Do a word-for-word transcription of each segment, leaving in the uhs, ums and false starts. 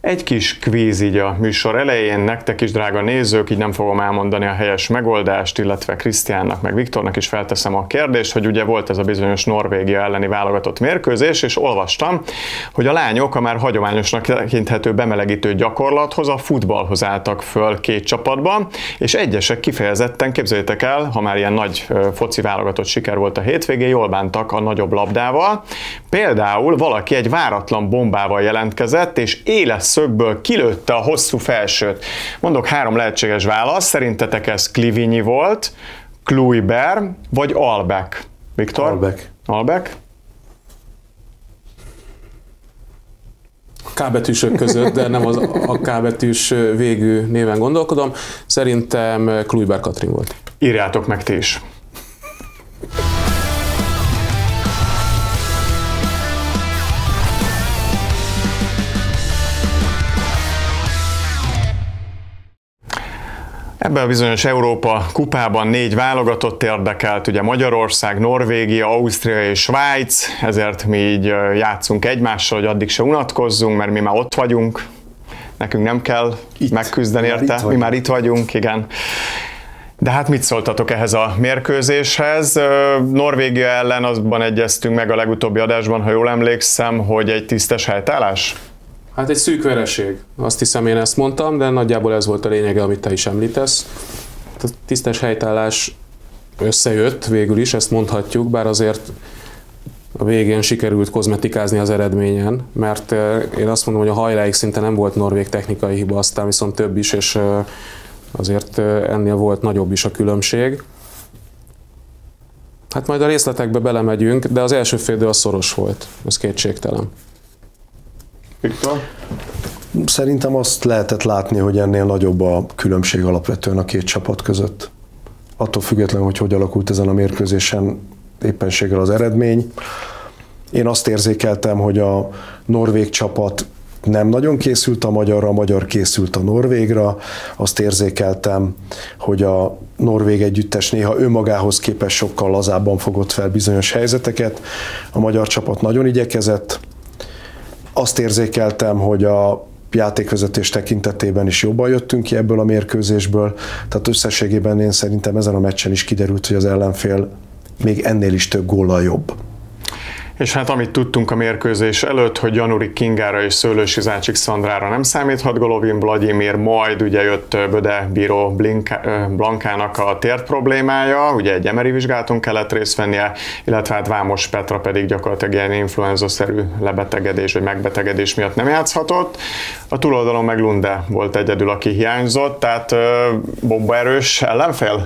Egy kis kvíz így a műsor elején, nektek is, drága nézők, így nem fogom elmondani a helyes megoldást, illetve Krisztiánnak, meg Viktornak is felteszem a kérdést, hogy ugye volt ez a bizonyos Norvégia elleni válogatott mérkőzés, és olvastam, hogy a lányok a már hagyományosnak tekinthető bemelegítő gyakorlathoz, a futballhoz álltak föl két csapatban, és egyesek kifejezetten, képzeljétek el, ha már ilyen nagy foci válogatott siker volt a hétvégén, jól bántak a nagyobb labdával. Például valaki egy váratlan bombával jelentkezett, és éles szögből kilőtte a hosszú felsőt. Mondok három lehetséges válasz, szerintetek ez Clivigny volt, Kluivert vagy Albeck? Viktor? Albeck. Albeck? K betűsök között, de nem az a K betűs végű néven gondolkodom. Szerintem Kluivert Katrin volt. Írjátok meg ti is. Ebben a bizonyos Európa kupában négy válogatott érdekelt, ugye Magyarország, Norvégia, Ausztria és Svájc, ezért mi így játszunk egymással, hogy addig se unatkozzunk, mert mi már ott vagyunk, nekünk nem kell itt megküzdeni érte, mi már itt vagyunk, igen. De hát mit szóltatok ehhez a mérkőzéshez? Norvégia ellen azban egyeztünk meg a legutóbbi adásban, ha jól emlékszem, hogy egy tisztes helytállás? Hát egy szűk vereség. Azt hiszem, én ezt mondtam, de nagyjából ez volt a lényege, amit te is említesz. A tisztes helytállás összejött végül is, ezt mondhatjuk, bár azért a végén sikerült kozmetikázni az eredményen, mert én azt mondom, hogy a hajráig szinte nem volt norvég technikai hiba, aztán viszont több is, és azért ennél volt nagyobb is a különbség. Hát majd a részletekbe belemegyünk, de az első fél idő az szoros volt, ez kétségtelen. Viktor? Szerintem azt lehetett látni, hogy ennél nagyobb a különbség alapvetően a két csapat között. Attól függetlenül, hogy hogy alakult ezen a mérkőzésen éppenséggel az eredmény. Én azt érzékeltem, hogy a norvég csapat nem nagyon készült a magyarra, a magyar készült a norvégra. Azt érzékeltem, hogy a norvég együttes néha önmagához képest sokkal lazábban fogott fel bizonyos helyzeteket. A magyar csapat nagyon igyekezett. Azt érzékeltem, hogy a játékvezetés tekintetében is jobban jöttünk ki ebből a mérkőzésből, tehát összességében én szerintem ezen a meccsen is kiderült, hogy az ellenfél még ennél is több góllal jobb. És hát amit tudtunk a mérkőzés előtt, hogy Januri Kingára és Szőlősi Zácsik Szandrára nem számíthat Golovin Vladimir, majd ugye jött Böde Bíró Blankának a tért problémája, ugye egy em er i vizsgálaton kellett részt vennie, illetve hát Vámos Petra pedig gyakorlatilag ilyen influenza-szerű lebetegedés vagy megbetegedés miatt nem játszhatott. A túloldalon meg Lunde volt egyedül, aki hiányzott, tehát bombaerős ellenfél?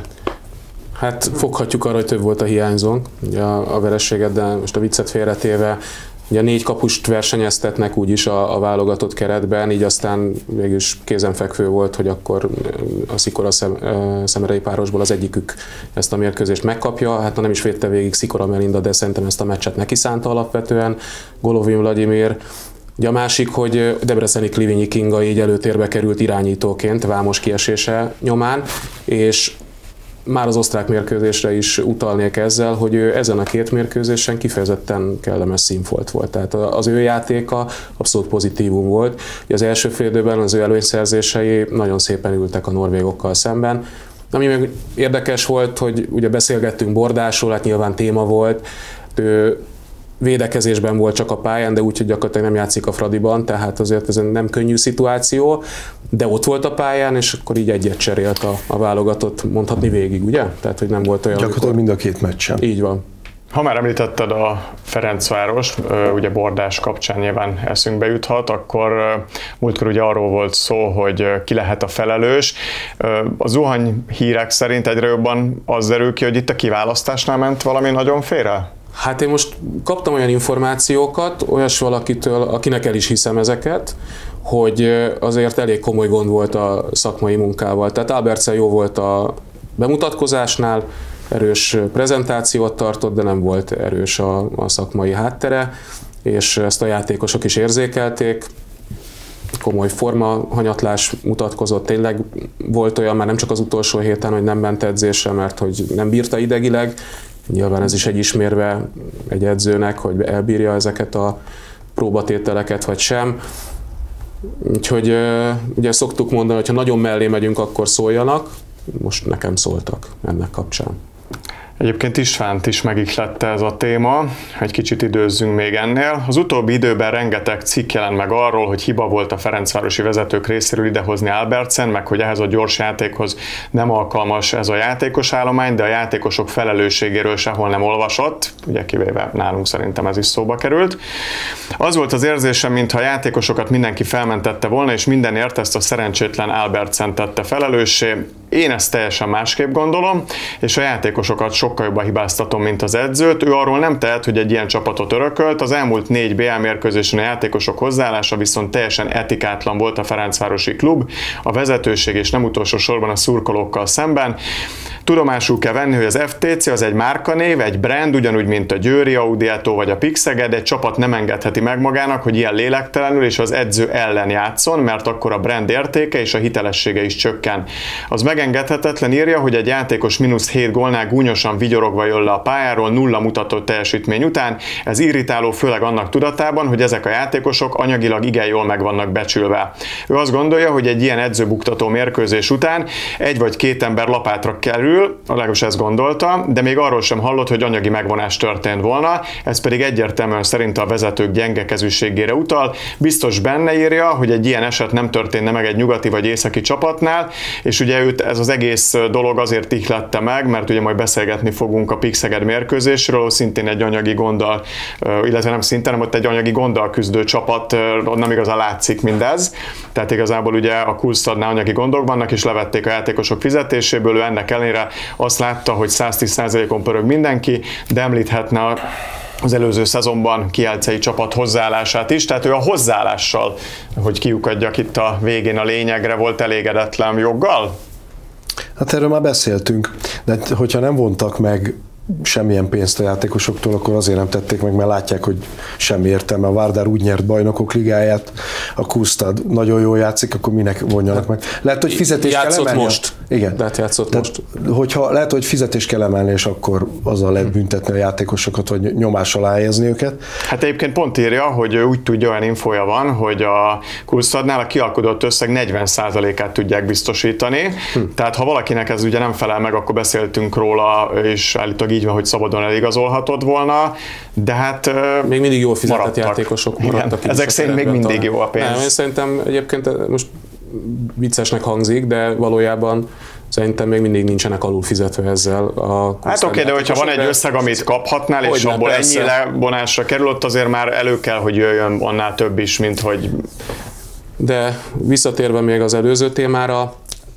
Hát foghatjuk arra, hogy több volt a hiányzónk, ugye a, a vereséget, de most a viccet félretéve, ugye négy kapust versenyeztetnek úgyis a, a válogatott keretben, így aztán végülis kézenfekvő volt, hogy akkor a Szikora szem, Szemerei párosból az egyikük ezt a mérkőzést megkapja, hát nem is védte végig Szikora Melinda, de szerintem ezt a meccset neki szánta alapvetően Golovin Vladimir. Ugye a másik, hogy debreceni Clivigny Kinga így előtérbe került irányítóként Vámos kiesése nyomán, és már az osztrák mérkőzésre is utalnék ezzel, hogy ő ezen a két mérkőzésen kifejezetten kellemes színfolt volt. Tehát az ő játéka abszolút pozitívum volt. Az első fél időben az ő előnyszerzései nagyon szépen ültek a norvégokkal szemben. Ami meg érdekes volt, hogy ugye beszélgettünk Bordásról, hát nyilván téma volt. Ő védekezésben volt csak a pályán, de úgy, hogy gyakorlatilag nem játszik a Fradiban, tehát azért ez nem könnyű szituáció, de ott volt a pályán, és akkor így egyet cserélt a, a válogatott, mondhatni végig, ugye? Tehát, hogy nem volt olyan... Gyakorlatilag mind a két meccsen. Így van. Ha már említetted a Ferencváros, ugye Bordás kapcsán nyilván eszünkbe juthat, akkor múltkor ugye arról volt szó, hogy ki lehet a felelős. A zuhany hírek szerint egyre jobban az derül ki, hogy itt a kiválasztásnál ment valami nagyon félre? Hát én most kaptam olyan információkat, olyas valakitől, akinek el is hiszem ezeket, hogy azért elég komoly gond volt a szakmai munkával. Tehát Albertsen jó volt a bemutatkozásnál, erős prezentációt tartott, de nem volt erős a, a szakmai háttere, és ezt a játékosok is érzékelték. Komoly formahanyatlás mutatkozott, tényleg volt olyan már nem csak az utolsó héten, hogy nem ment edzésre, mert hogy nem bírta idegileg. Nyilván ez is egy ismérve egy edzőnek, hogy elbírja ezeket a próbatételeket vagy sem. Úgyhogy ugye szoktuk mondani, hogy ha nagyon mellé megyünk, akkor szóljanak. Most nekem szóltak ennek kapcsán. Egyébként Istvánt is megihlette ez a téma, egy kicsit időzzünk még ennél. Az utóbbi időben rengeteg cikk jelent meg arról, hogy hiba volt a ferencvárosi vezetők részéről idehozni Albertsen, meg hogy ehhez a gyors játékhoz nem alkalmas ez a játékos állomány, de a játékosok felelősségéről sehol nem olvasott, ugye kivéve nálunk szerintem ez is szóba került. Az volt az érzésem, mintha a játékosokat mindenki felmentette volna, és mindenért ezt a szerencsétlen Albertsen tette felelőssé. Én ezt teljesen másképp gondolom, és a játékosokat sokkal jobban hibáztatom, mint az edzőt. Ő arról nem tehet, hogy egy ilyen csapatot örökölt. Az elmúlt négy bé el mérkőzésen a játékosok hozzáállása viszont teljesen etikátlan volt a ferencvárosi klub, a vezetőség és nem utolsó sorban a szurkolókkal szemben. Tudomásul kell venni, hogy az ef té cé az egy márkanév, egy brand, ugyanúgy, mint a Győri Audiátó vagy a Pixeged, egy csapat nem engedheti meg magának, hogy ilyen lélektelenül és az edző ellen játszon, mert akkor a brand értéke és a hitelessége is csökken. Az megengedhetetlen, írja, hogy egy játékos mínusz hét gólnál gúnyosan vigyorogva jön le a pályáról nulla mutatott teljesítmény után. Ez irritáló főleg annak tudatában, hogy ezek a játékosok anyagilag igen jól meg vannak becsülve. Ő azt gondolja, hogy egy ilyen edzőbuktató mérkőzés után egy vagy két ember lapátra kerül, legalábbis ezt gondolta, de még arról sem hallott, hogy anyagi megvonás történt volna, ez pedig egyértelműen szerint a vezetők gyenge kezűségére utal. Biztos benne, írja, hogy egy ilyen eset nem történne meg egy nyugati vagy északi csapatnál, és ugye őt ez az egész dolog azért ihlette meg, mert ugye majd beszélgetni fogunk a Pixeged mérkőzésről, szintén egy anyagi gonddal, illetve nem szintén, hanem ott egy anyagi gonddal küzdő csapat, nem igazán látszik mindez. Tehát igazából ugye a Kulsztadnál anyagi gondok vannak, és levették a játékosok fizetéséből, ő ennek ellenére azt látta, hogy száztíz százalékon pörög mindenki, de említhetne az előző szezonban kielcei csapat hozzáállását is, tehát ő a hozzáállással, hogy kiukadjak itt a végén a lényegre, volt elégedetlen joggal? Hát erről már beszéltünk, de hogyha nem vontak meg semmilyen pénzt a játékosoktól, akkor azért nem tették meg, mert látják, hogy semmi értelme. A Vardar úgy nyert bajnokok ligáját, a Kustad nagyon jól játszik, akkor minek vonjanak meg. Lehet, hogy fizetést kell emelni. most. Igen. Tehát játszott Tehát, most. Hogyha lehet, hogy fizetést kell emelni, és akkor azzal lehet büntetni a játékosokat, vagy nyomás alá helyezni őket. Hát egyébként pont írja, hogy ő úgy tudja, olyan infója van, hogy a Kulsztadnál a kialkudott összeg negyven százalékát tudják biztosítani. Hm. Tehát ha valakinek ez ugye nem felel meg, akkor beszéltünk róla, és állítólag így van, hogy szabadon eligazolhatod volna, de hát még mindig jól fizetett maradtak. játékosok maradtak. Igen, ezek szerint még mindig jó a pénz. Nem, én szerintem egyébként most viccesnek hangzik, de valójában szerintem még mindig nincsenek alul fizetve ezzel a Hát oké, okay, de hogyha van egy összeg, amit kaphatnál, és Hogyne, abból persze. ennyi lebonásra kerül, ott azért már elő kell, hogy jöjjön annál több is, mint hogy... De visszatérve még az előző témára,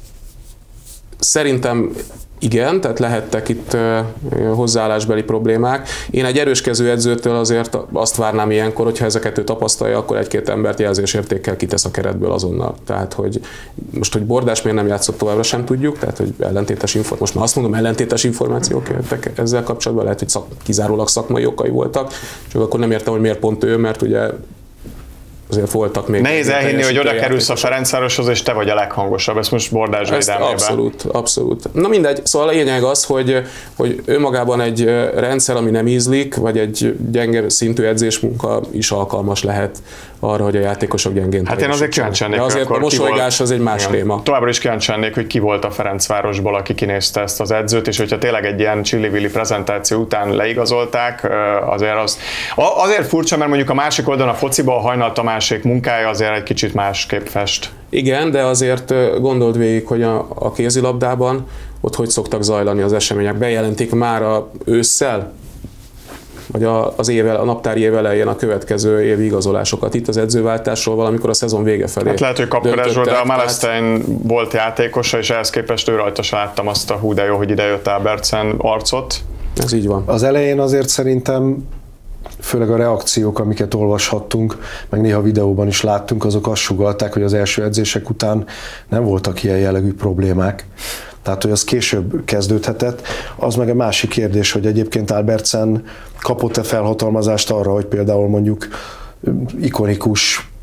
szerintem igen, tehát lehettek itt hozzáállásbeli problémák. Én egy erőskező edzőtől azért azt várnám ilyenkor, hogyha ezeket ő tapasztalja, akkor egy-két embert jelzésértékkel kitesz a keretből azonnal. Tehát, hogy most, hogy Bordás miért nem játszott továbbra sem tudjuk, tehát, hogy ellentétes információk, most már azt mondom, ellentétes információk jöttek ezzel kapcsolatban, lehet, hogy szak, kizárólag szakmai okai voltak, csak akkor nem értem, hogy miért pont ő, mert ugye azért voltak még... Nehéz elhinni, hogy oda kerülsz a Ferencvároshoz, és te vagy a leghangosabb, ezt most Bordás védelmében. Abszolút, abszolút. Na mindegy, szóval a lényeg az, hogy, hogy önmagában egy rendszer, ami nem ízlik, vagy egy gyenge szintű edzésmunka is alkalmas lehet arra, hogy a játékosok gyengén. Hát én azért kíváncsi lennék, de azért a mosolygás az egy más igen. téma. Továbbra is kíváncsi lennék, hogy ki volt a Ferencvárosból, aki kinézte ezt az edzőt, és hogyha tényleg egy ilyen csillivilli prezentáció után leigazolták, azért az... Azért furcsa, mert mondjuk a másik oldalon a fociban a Hajnal Tamásék munkája azért egy kicsit másképp fest. Igen, de azért gondold végig, hogy a, a kézilabdában ott hogy szoktak zajlani az események. Bejelentik már a ősszel, vagy a, az éve, a naptári év elején a következő évi igazolásokat. Itt az edzőváltásról valamikor a szezon vége felé. Hát lehet, hogy Kapkarás volt, de a Malestein volt játékosa, és ehhez képest ő rajta se láttam azt a hú de jó, hogy ide jött Albertsen arcot. Ez így van. Az elején azért szerintem főleg a reakciók, amiket olvashattunk, meg néha videóban is láttunk, azok azt sugallták, hogy az első edzések után nem voltak ilyen jellegű problémák. Tehát, hogy az később kezdődhetett. Az meg egy másik kérdés, hogy egyébként Albertsen kapott-e felhatalmazást arra, hogy például mondjuk ikonikus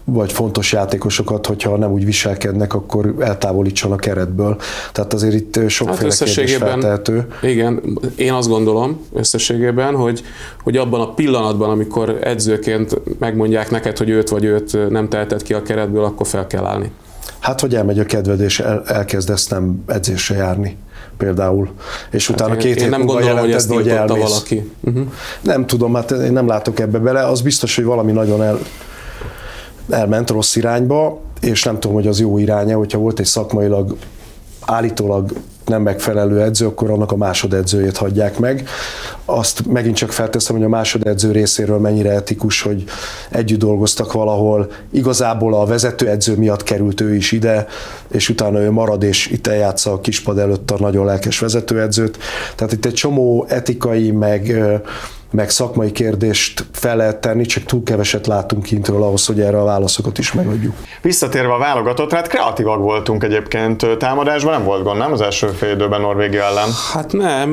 vagy fontos játékosokat, hogyha nem úgy viselkednek, akkor eltávolítson a keretből. Tehát azért itt sokféle hát kérdés feltehető. Igen, én azt gondolom összességében, hogy, hogy abban a pillanatban, amikor edzőként megmondják neked, hogy őt vagy őt nem teheted ki a keretből, akkor fel kell állni. Hát, hogy elmegy a kedved, és el, elkezdesz nem edzésre járni például. És hát utána én, két hét múlva jelented, hogy elmész. Valaki. Uh-huh. Nem tudom, hát én nem látok ebbe bele. Az biztos, hogy valami nagyon el, elment rossz irányba, és nem tudom, hogy az jó iránya, hogyha volt egy szakmailag állítólag nem megfelelő edző, akkor annak a másodedzőjét hagyják meg. Azt megint csak felteszem, hogy a másodedző részéről mennyire etikus, hogy együtt dolgoztak valahol. Igazából a vezetőedző miatt került ő is ide, és utána ő marad, és itt eljátsza a kispad előtt a nagyon lelkes vezetőedzőt. Tehát itt egy csomó etikai, meg meg szakmai kérdést fel lehet tenni, csak túl keveset látunk kintről ahhoz, hogy erre a válaszokat is megadjuk. Visszatérve a válogatottra, hát kreatívak voltunk egyébként támadásban, nem volt gond, nem az első fél időben Norvégia ellen? Hát nem,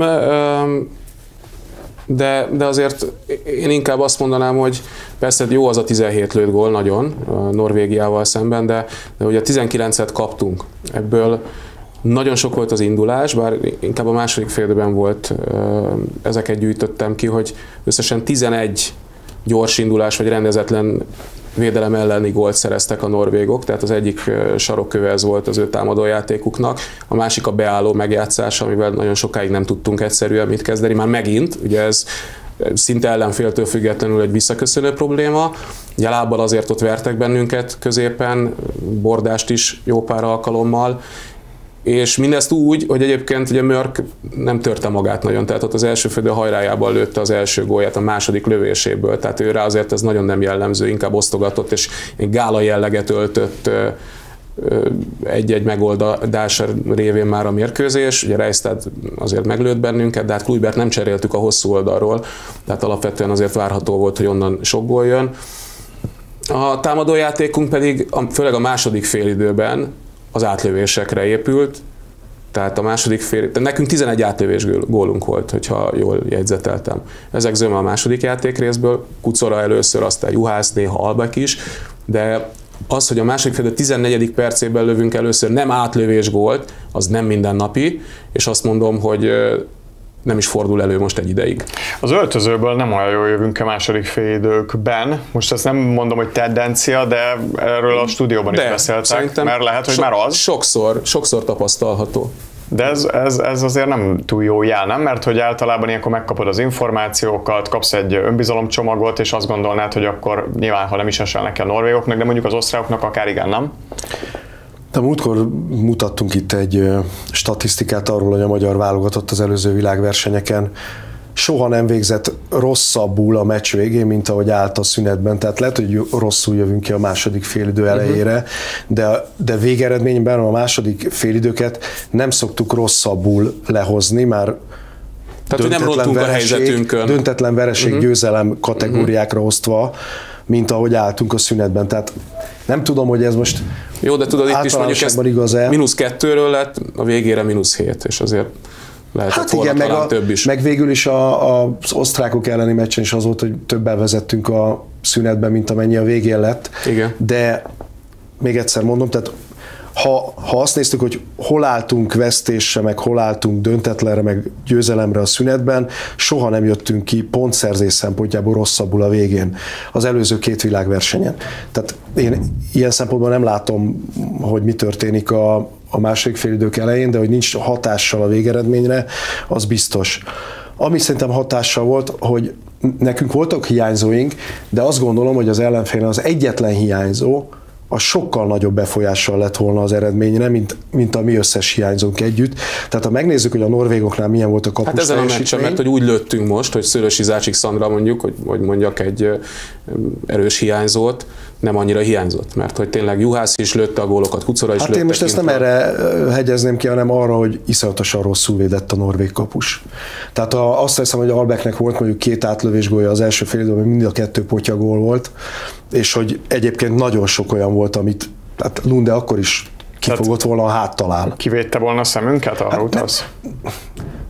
de, de azért én inkább azt mondanám, hogy persze jó az a tizenhét lőtt gól nagyon Norvégiával szemben, de, de hogy a tizenkilencet kaptunk, ebből nagyon sok volt az indulás, bár inkább a második fél időben volt, ezeket gyűjtöttem ki, hogy összesen tizenegy gyors indulás vagy rendezetlen védelem elleni gólt szereztek a norvégok, tehát az egyik sarokköve ez volt az ő támadójátékuknak, a másik a beálló megjátszás, amivel nagyon sokáig nem tudtunk egyszerűen mit kezdeni, már megint, ugye ez szinte ellenféltől függetlenül egy visszaköszönő probléma, ugye lábbal azért ott vertek bennünket középen, Bordást is jó pár alkalommal, és mindezt úgy, hogy egyébként ugye Mörk nem törte magát nagyon, tehát ott az első félidő hajrájában lőtte az első gólját a második lövéséből, tehát ő rá azért ez nagyon nem jellemző, inkább osztogatott, és egy gála jelleget öltött egy-egy megoldás révén már a mérkőzés, ugye Reistad azért meglőtt bennünket, de hát Kluivert nem cseréltük a hosszú oldalról, tehát alapvetően azért várható volt, hogy onnan sok gól jön. A támadójátékunk pedig, főleg a második félidőben az átlövésekre épült, tehát a második fél, tehát nekünk tizenegy átlövés gólunk volt, hogyha jól jegyzeteltem. Ezek zöme a második játékrészből, Kucora először, aztán Juhász, néha Albek is, de az, hogy a második fél tizennegyedik percében lövünk először nem átlövés gólt, az nem mindennapi, és azt mondom, hogy nem is fordul elő most egy ideig. Az öltözőből nem olyan jól jövünk a második félidőkben. Most ezt nem mondom, hogy tendencia, de erről a stúdióban de, is beszéltek, mert lehet, hogy so, már az. Sokszor, sokszor tapasztalható. De ez, ez, ez azért nem túl jó jel, nem? Mert hogy általában ilyenkor megkapod az információkat, kapsz egy önbizalomcsomagot, és azt gondolnád, hogy akkor nyilván, ha nem is esel neki a norvégoknak, de mondjuk az osztrákoknak akár igen, nem? De múltkor mutattunk itt egy statisztikát arról, hogy a magyar válogatott az előző világversenyeken soha nem végzett rosszabbul a meccs végén, mint ahogy állt a szünetben. Tehát lehet, hogy rosszul jövünk ki a második félidő elejére, uh-huh. de, de végeredményben a második félidőket nem szoktuk rosszabbul lehozni, már tehát, nem rontunk a helyzetünkön. Döntetlen vereség uh-huh. győzelem kategóriákra uh-huh. osztva, mint ahogy álltunk a szünetben. Tehát nem tudom, hogy ez most jó, de tudod, itt is mondjuk ezt mínusz kettőről lett, a végére mínusz hét, és azért lehet, hát igen, meg, a, több is. meg végül is a, a, az osztrákok elleni meccsen is az volt, hogy többel vezettünk a szünetben, mint amennyi a végén lett. Igen. De még egyszer mondom, tehát ha, ha azt néztük, hogy hol álltunk vesztésre, meg hol álltunk döntetlenre, meg győzelemre a szünetben, soha nem jöttünk ki pontszerzés szempontjából rosszabbul a végén az előző két világversenyen. Tehát én ilyen szempontból nem látom, hogy mi történik a, a második félidők elején, de hogy nincs hatással a végeredményre, az biztos. Ami szerintem hatással volt, hogy nekünk voltak hiányzóink, de azt gondolom, hogy az ellenfél az egyetlen hiányzó, az sokkal nagyobb befolyással lett volna az eredményre, mint, mint a mi összes hiányzónk együtt. Tehát ha megnézzük, hogy a norvégoknál milyen volt a kapus hát ezen a meccsen, mert hogy úgy lőttünk most, hogy Szőlősi Zácsik Szandra mondjuk, hogy, hogy mondjak egy erős hiányzót, nem annyira hiányzott, mert hogy tényleg Juhász is lőtte a gólokat, Kucora is hát lőtte. Hát én most ezt nem erre hegyezném ki, hanem arra, hogy iszonyatosan rosszul védett a norvég kapus. Tehát a, azt hiszem, hogy Albeknek volt mondjuk két átlövés gólja az első fél időben, mind a kettő potya gól volt, és hogy egyébként nagyon sok olyan volt, amit hát Lunde akkor is kifogott volna a háttal áll. Kivédte volna a szemünket, arra hát utalsz?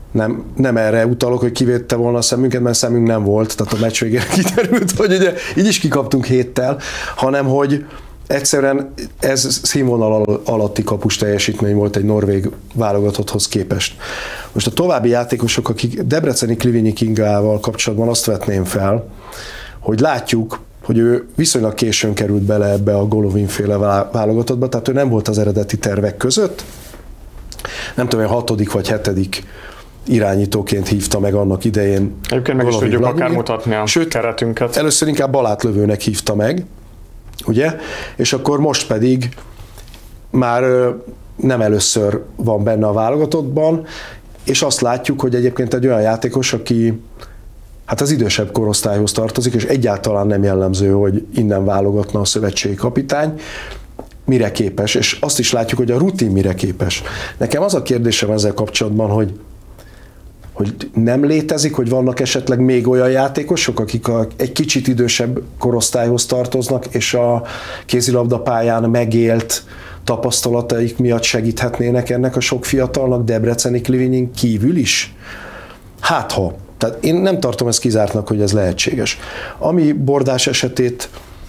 Nem, nem erre utalok, hogy kivédte volna a szemünket, mert szemünk nem volt, tehát a meccs végére kiderült, hogy ugye így is kikaptunk héttel, hanem hogy egyszerűen ez színvonal alatti kapus teljesítmény volt egy norvég válogatotthoz képest. Most a további játékosok, akik Debreceni Klivinyi Kingával kapcsolatban azt vetném fel, hogy látjuk, hogy ő viszonylag későn került bele ebbe a Golovin-féle válogatottba, tehát ő nem volt az eredeti tervek között. Nem tudom, hogy hatodik vagy hetedik irányítóként hívta meg annak idején. Egyébként meg is tudjuk akár mutatni a Sőt, keretünket. Először inkább balátlövőnek hívta meg, ugye? És akkor most pedig már nem először van benne a válogatottban, és azt látjuk, hogy egyébként egy olyan játékos, aki hát az idősebb korosztályhoz tartozik, és egyáltalán nem jellemző, hogy innen válogatna a szövetségi kapitány, mire képes, és azt is látjuk, hogy a rutin mire képes. Nekem az a kérdésem ezzel kapcsolatban, hogy hogy nem létezik, hogy vannak esetleg még olyan játékosok, akik a, egy kicsit idősebb korosztályhoz tartoznak, és a kézilabda pályán megélt tapasztalataik miatt segíthetnének ennek a sok fiatalnak Debreceni Klivinyin kívül is? Hát ha. Tehát én nem tartom ezt kizártnak, hogy ez lehetséges. Ami Bordás esetét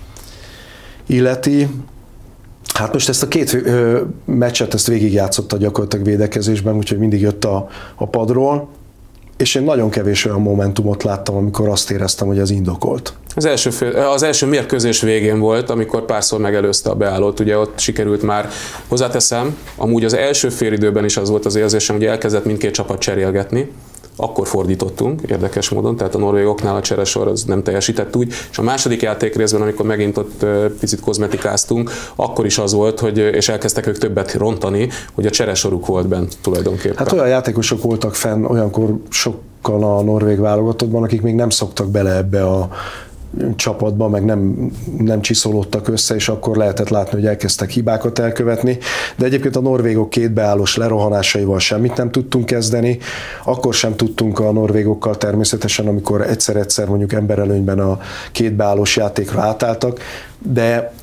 illeti, hát most ezt a két ö, meccset ezt végigjátszotta gyakorlatilag védekezésben, úgyhogy mindig jött a, a padról, és én nagyon kevés olyan momentumot láttam, amikor azt éreztem, hogy ez indokolt. Az első, fél, az első mérkőzés végén volt, amikor párszor megelőzte a beállót, ugye ott sikerült már, hozzáteszem, amúgy az első félidőben is az volt az érzésem, hogy elkezdett mindkét csapat cserélgetni, akkor fordítottunk, érdekes módon, tehát a norvégoknál a cseresor az nem teljesített úgy, és a második játék részben, amikor megint ott picit kozmetikáztunk, akkor is az volt, hogy, és elkezdtek ők többet rontani, hogy a cseresoruk volt bent tulajdonképpen. Hát olyan játékosok voltak fenn, olyankor sokkal a norvég válogatottban, akik még nem szoktak bele ebbe a csapatban, meg nem, nem csiszolódtak össze, és akkor lehetett látni, hogy elkezdtek hibákat elkövetni. De egyébként a norvégok két beállós lerohanásaival semmit nem tudtunk kezdeni. Akkor sem tudtunk a norvégokkal természetesen, amikor egyszer-egyszer mondjuk emberelőnyben a két beállós játékra átálltak, de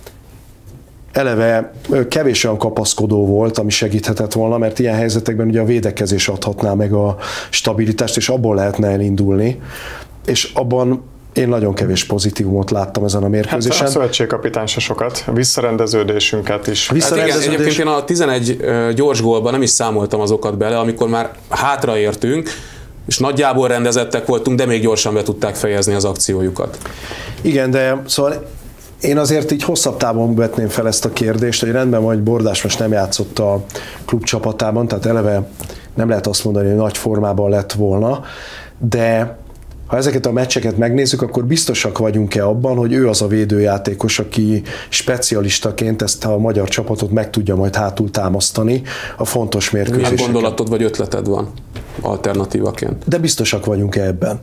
eleve kevés olyan kapaszkodó volt, ami segíthetett volna, mert ilyen helyzetekben ugye a védekezés adhatná meg a stabilitást, és abból lehetne elindulni. És abban én nagyon kevés pozitívumot láttam ezen a mérkőzésen. Hát a szövetségkapitány se sokat, a visszarendeződésünket is. Visszarendeződés... Hát igen, egyébként én a tizenegy gyors gólban nem is számoltam azokat bele, amikor már hátraértünk, és nagyjából rendezettek voltunk, de még gyorsan be tudták fejezni az akciójukat. Igen, de szóval én azért így hosszabb távon vetném fel ezt a kérdést, hogy rendben van, hogy Bordás most nem játszott a klub csapatában, tehát eleve nem lehet azt mondani, hogy nagy formában lett volna, de ha ezeket a meccseket megnézzük, akkor biztosak vagyunk-e abban, hogy ő az a védőjátékos, aki specialistaként ezt a magyar csapatot meg tudja majd hátul támasztani a fontos mérkőzéseken. Milyen gondolatod vagy ötleted van alternatívaként? De biztosak vagyunk-e ebben?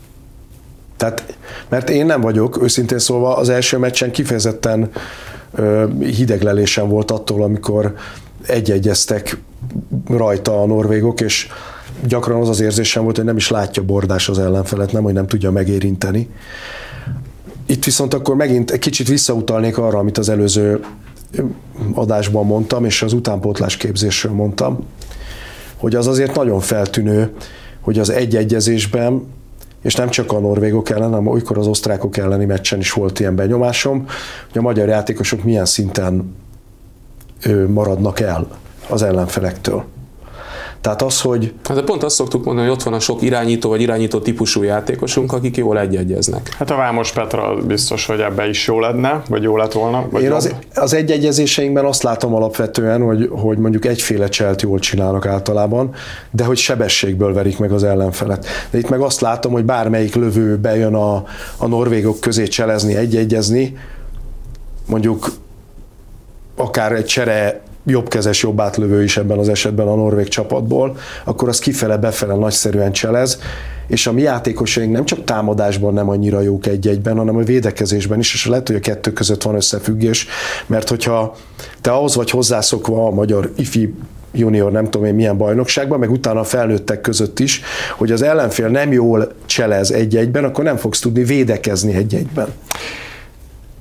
Tehát, mert én nem vagyok, őszintén szólva az első meccsen kifejezetten ö, hideglelésem volt attól, amikor egyegyeztek rajta a norvégok, és gyakran az az érzésem volt, hogy nem is látja Bordás az ellenfelet, nem, hogy nem tudja megérinteni. Itt viszont akkor megint egy kicsit visszautalnék arra, amit az előző adásban mondtam, és az utánpótlás képzésről mondtam, hogy az azért nagyon feltűnő, hogy az egyegyezésben, és nem csak a norvégok ellen, hanem olykor az osztrákok elleni meccsen is volt ilyen benyomásom, hogy a magyar játékosok milyen szinten maradnak el az ellenfelektől. Tehát az, hogy... Hát de pont azt szoktuk mondani, hogy ott van a sok irányító vagy irányító típusú játékosunk, akik jól egyegyeznek. Hát a Vámos Petra biztos, hogy ebbe is jó lenne, vagy jó lett volna. Vagy Én az, az egyegyezéseinkben azt látom alapvetően, hogy, hogy mondjuk egyféle cselt jól csinálnak általában, de hogy sebességből verik meg az ellenfelet. De itt meg azt látom, hogy bármelyik lövő bejön a, a norvégok közé cselezni, egyegyezni, mondjuk akár egy csere jobbkezes, jobb átlövő is ebben az esetben a norvég csapatból, akkor az kifele-befele nagyszerűen cselez, és a mi játékosaink nem csak támadásban nem annyira jók egy-egyben, hanem a védekezésben is, és lehet, hogy a kettő között van összefüggés, mert hogyha te ahhoz vagy hozzászokva a magyar ifi junior, nem tudom én milyen bajnokságban, meg utána a felnőttek között is, hogy az ellenfél nem jól cselez egy-egyben, akkor nem fogsz tudni védekezni egy-egyben.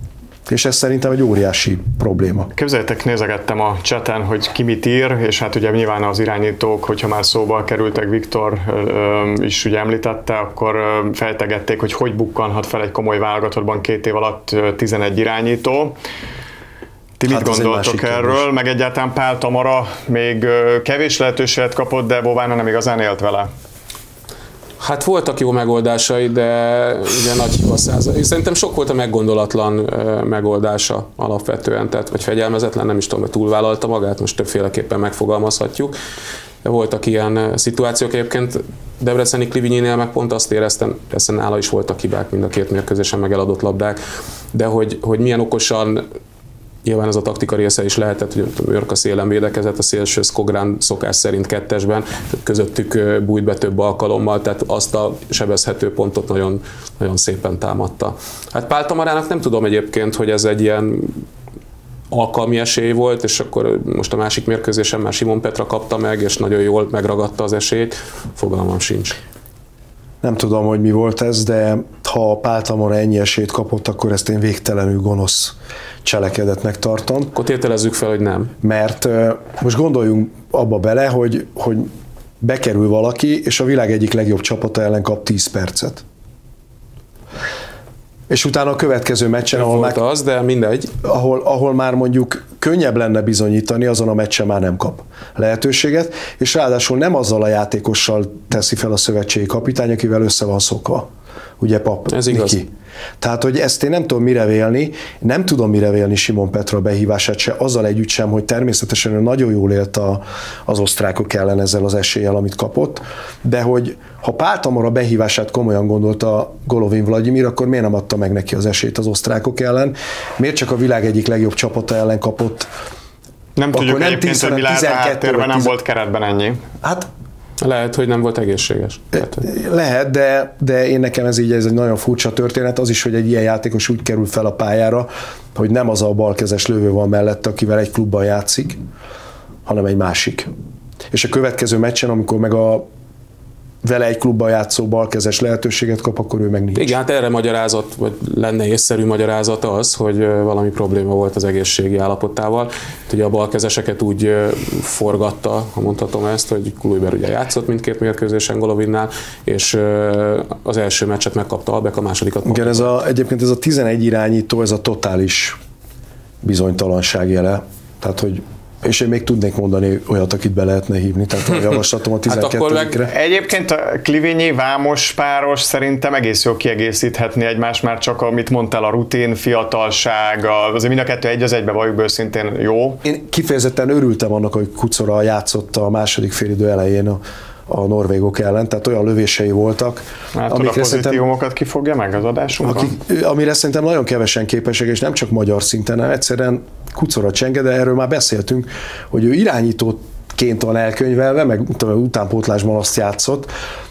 És ez szerintem egy óriási probléma. Képzeljétek, nézegettem a chaten, hogy ki mit ír, és hát ugye nyilván az irányítók, hogyha már szóba kerültek, Viktor is ugye említette, akkor fejtegették, hogy hogy bukkanhat fel egy komoly válogatottban két év alatt tizenegy irányító. Ti mit hát gondoltok erről? Kérdés. Meg egyáltalán Pál Tamara még kevés lehetőséget kapott, de Bobána nem igazán élt vele. Hát voltak jó megoldásai, de ugye nagy hiba százalék. Szerintem sok volt a meggondolatlan megoldása alapvetően, tehát vagy fegyelmezetlen, nem is tudom, hogy túlvállalta magát, most többféleképpen megfogalmazhatjuk. De voltak ilyen szituációk egyébként. Debreceni Klivinyinél meg pont azt éreztem, persze nála is voltak hibák, mind a két mérkőzésen meg eladott labdák, de hogy, hogy milyen okosan, nyilván ez a taktika része is lehetett, hogy Mörk a szélen védekezett, a szélső Skográn szokás szerint kettesben, tehát közöttük bújt be több alkalommal, tehát azt a sebezhető pontot nagyon, nagyon szépen támadta. Hát Pál Tamarának nem tudom egyébként, hogy ez egy ilyen alkalmi esély volt, és akkor most a másik mérkőzésen már Simon Petra kapta meg, és nagyon jól megragadta az esélyt, fogalmam sincs. Nem tudom, hogy mi volt ez, de ha Pál Tamara ennyi esélyt kapott, akkor ezt én végtelenül gonosz cselekedetnek tartom. Akkor tételezzük fel, hogy nem. Mert most gondoljunk abba bele, hogy, hogy bekerül valaki, és a világ egyik legjobb csapata ellen kap tíz percet. És utána a következő meccsen, ahol már, az, de mindegy. Ahol, ahol már mondjuk könnyebb lenne bizonyítani, azon a meccsen már nem kap lehetőséget, és ráadásul nem azzal a játékossal teszi fel a szövetségi kapitány, akivel össze van szokva. Ugye Pap Ez igaz. Niki. Tehát, hogy ezt én nem tudom mire vélni, nem tudom mire vélni Simon Petra behívását se, azzal együtt sem, hogy természetesen ő nagyon jól élt a, az osztrákok ellen ezzel az eséllyel, amit kapott, de hogy ha Pál Tamara behívását komolyan gondolta Golovin Vladimir, akkor miért nem adta meg neki az esélyt az osztrákok ellen? Miért csak a világ egyik legjobb csapata ellen kapott? Nem tudjuk egyébként, hogy mi lehet a háttérben, nem volt keretben ennyi. Hát lehet, hogy nem volt egészséges. Lehet, Lehet de, de én nekem ez így ez egy nagyon furcsa történet, az is, hogy egy ilyen játékos úgy kerül fel a pályára, hogy nem az a balkezes lövő van mellette, akivel egy klubban játszik, hanem egy másik. És a következő meccsen, amikor meg a vele egy klubban játszó balkezes lehetőséget kap, akkor ő meg nincs. Igen, hát erre magyarázat, vagy lenne észszerű magyarázat az, hogy valami probléma volt az egészségi állapotával. Ugye a balkezeseket úgy forgatta, ha mondhatom ezt, hogy Kluivert ugye játszott mindkét mérkőzésen Golovinnál, és az első meccset megkapta Albek, a másodikat magát. Igen, ez a, egyébként ez a tizenegy irányító, ez a totális bizonytalanság jele. Tehát, hogy és én még tudnék mondani olyat, akit be lehetne hívni, tehát a javaslatom a tizenkettőre. Hát egyébként a Klivinyi, Vámos páros szerintem egész jól kiegészíthetni egymást, már csak amit mondtál, a rutin, fiatalság, azért mind a kettő egy az egybe, valljuk őszintén jó. Én kifejezetten örültem annak, hogy Kucora játszott a második félidő elején a, a norvégok ellen, tehát olyan lövései voltak. Hát a pozitívumokat ki fogja meg az adásunkban? Akik, amire szerintem nagyon kevesen képesek, és nem csak magyar szinten, hanem egyszerűen Kucora csenge, de erről már beszéltünk, hogy ő irányítóként van elkönyvelve, meg utánpótlásban azt játszott,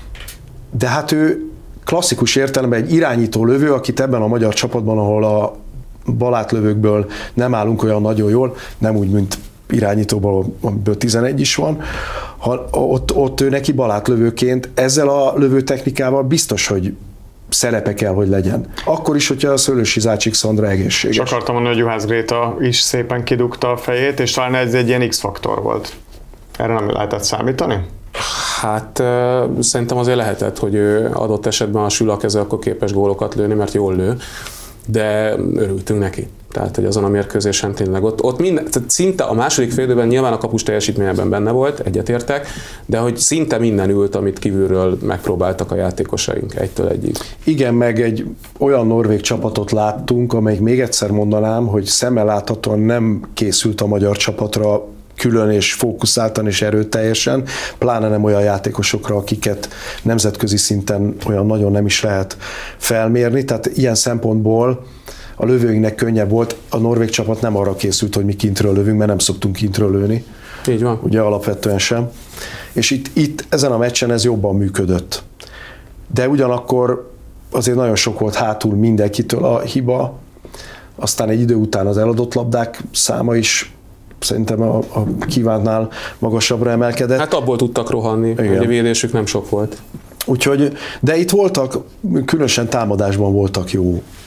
de hát ő klasszikus értelemben egy irányító lövő, akit ebben a magyar csapatban, ahol a balátlövőkből nem állunk olyan nagyon jól, nem úgy, mint irányítóból, amiből tizenegy is van, ha ott, ott ő neki balátlövőként ezzel a lövőtechnikával biztos, hogy szerepe kell, hogy legyen. Akkor is, hogyha a Szőlősi Zácsik Szandra egészséges. És akartam mondani, hogy Juhász Gréta is szépen kidugta a fejét, és talán ez egy ilyen X-faktor volt. Erre nem lehetett számítani? Hát uh, szerintem azért lehetett, hogy ő adott esetben a Sülak ezzel akkor képes gólokat lőni, mert jól lő, de örültünk neki. Tehát, hogy azon a mérkőzésen tényleg ott, ott minden, tehát szinte a második félidőben nyilván a kapus teljesítményében benne volt, egyetértek, de hogy szinte minden ült, amit kívülről megpróbáltak a játékosaink egytől egyig. Igen, meg egy olyan norvég csapatot láttunk, amelyik még egyszer mondanám, hogy szemmel láthatóan nem készült a magyar csapatra külön és fókuszáltan és erőteljesen, pláne nem olyan játékosokra, akiket nemzetközi szinten olyan nagyon nem is lehet felmérni, tehát ilyen szempontból a lövőinknek könnyebb volt, a norvég csapat nem arra készült, hogy mi kintről lövünk, mert nem szoktunk kintről lőni. Így van. Ugye alapvetően sem. És itt, itt ezen a meccsen ez jobban működött. De ugyanakkor azért nagyon sok volt hátul mindenkitől a hiba, aztán egy idő után az eladott labdák száma is szerintem a, a kívántnál magasabbra emelkedett. Hát abból tudtak rohanni, hogy a védésük nem sok volt. Úgyhogy, de itt voltak, különösen támadásban voltak jó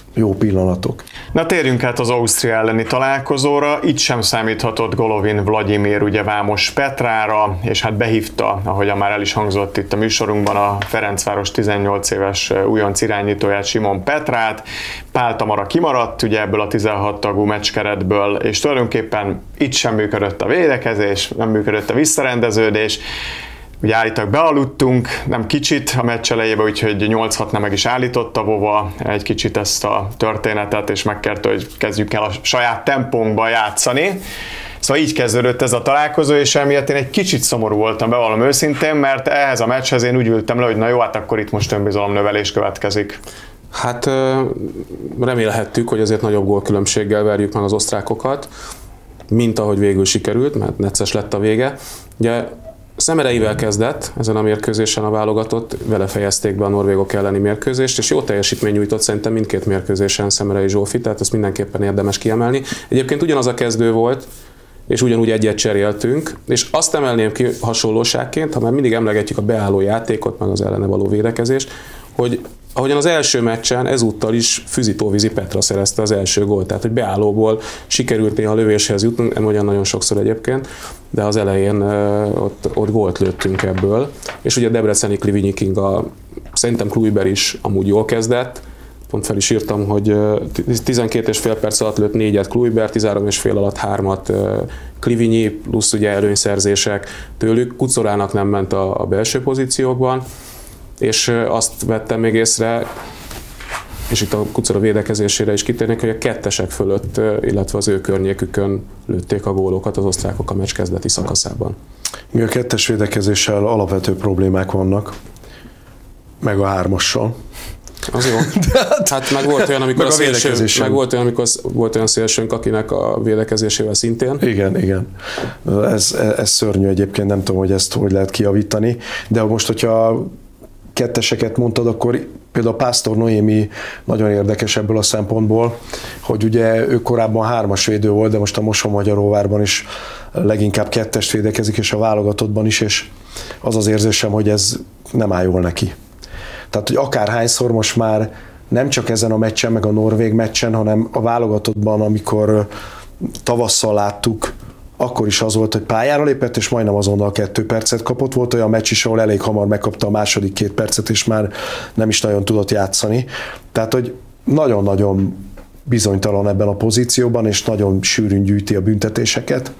jó pillanatok. Na térjünk át az Ausztria elleni találkozóra. Itt sem számíthatott Golovin Vladimir ugye Vámos Petrára, és hát behívta, ahogyan már el is hangzott itt a műsorunkban, a Ferencváros tizennyolc éves újonc irányítóját, Simon Petrát. Pál Tamara kimaradt ugye ebből a tizenhat tagú meccskeretből, és tulajdonképpen itt sem működött a védekezés, nem működött a visszarendeződés. Ugye állítólag bealudtunk, nem kicsit a meccs elejében, úgyhogy nyolc hat meg is állította Vova egy kicsit ezt a történetet, és megkérte, hogy kezdjük el a saját tempónkba játszani. Szóval így kezdődött ez a találkozó, és emiatt én egy kicsit szomorú voltam, bevallom őszintén, mert ehhez a meccshez én úgy ültem le, hogy na jó, hát akkor itt most önbizalomnövelés következik. Hát remélhettük, hogy azért nagyobb gólkülönbséggel verjük meg az osztrákokat, mint ahogy végül sikerült, mert necces lett a vége. Ugye Szemereivel kezdett ezen a mérkőzésen a válogatott, vele fejezték be a norvégok elleni mérkőzést, és jó teljesítmény nyújtott szerintem mindkét mérkőzésen Szemerei Zsófi, tehát ezt mindenképpen érdemes kiemelni. Egyébként ugyanaz a kezdő volt, és ugyanúgy egyet cseréltünk, és azt emelném ki hasonlóságként, ha már mindig emlegetjük a beálló játékot, meg az ellene való védekezést, hogy ahogyan az első meccsen ezúttal is Füzitóvízi Petra szerezte az első gólt, tehát hogy beállóból sikerült néha lövéshez jutnunk, nem olyan nagyon sokszor egyébként, de az elején uh, ott, ott gólt lőttünk ebből, és ugye a debreceni Klivinyi Kinga, szerintem Kluiber is amúgy jól kezdett, pont fel is írtam, hogy tizenkét és fél perc alatt lőtt négyet Kluiber, tizenhárom és fél alatt hármat Klivinyi, plusz ugye előnyszerzések tőlük, Kucorának nem ment a, a belső pozíciókban, és azt vettem még észre, és itt a Kucora védekezésére is kitérnék, hogy a kettesek fölött, illetve az ő környékükön lőtték a gólokat az osztrákok a meccs kezdeti szakaszában. Mi a kettes védekezéssel alapvető problémák vannak, meg a hármassal. Az jó. Hát meg volt olyan, amikor, meg a szélső, meg volt olyan, amikor volt olyan szélsőnk, akinek a védekezésével szintén. Igen, igen. Ez, ez szörnyű egyébként, nem tudom, hogy ezt hogy lehet kijavítani, de most, hogyha ketteseket mondtad, akkor például Pásztor Noémi nagyon érdekes ebből a szempontból, hogy ugye ő korábban hármas védő volt, de most a Mosonmagyaróvárban is leginkább kettest védekezik, és a válogatottban is, és az az érzésem, hogy ez nem áll jól neki. Tehát, hogy akárhányszor most már nem csak ezen a meccsen, meg a norvég meccsen, hanem a válogatottban, amikor tavasszal láttuk, akkor is az volt, hogy pályára lépett, és majdnem azonnal kettő percet kapott. Volt olyan meccs is, ahol elég hamar megkapta a második két percet, és már nem is nagyon tudott játszani. Tehát, hogy nagyon-nagyon bizonytalan ebben a pozícióban, és nagyon sűrűn gyűjti a büntetéseket.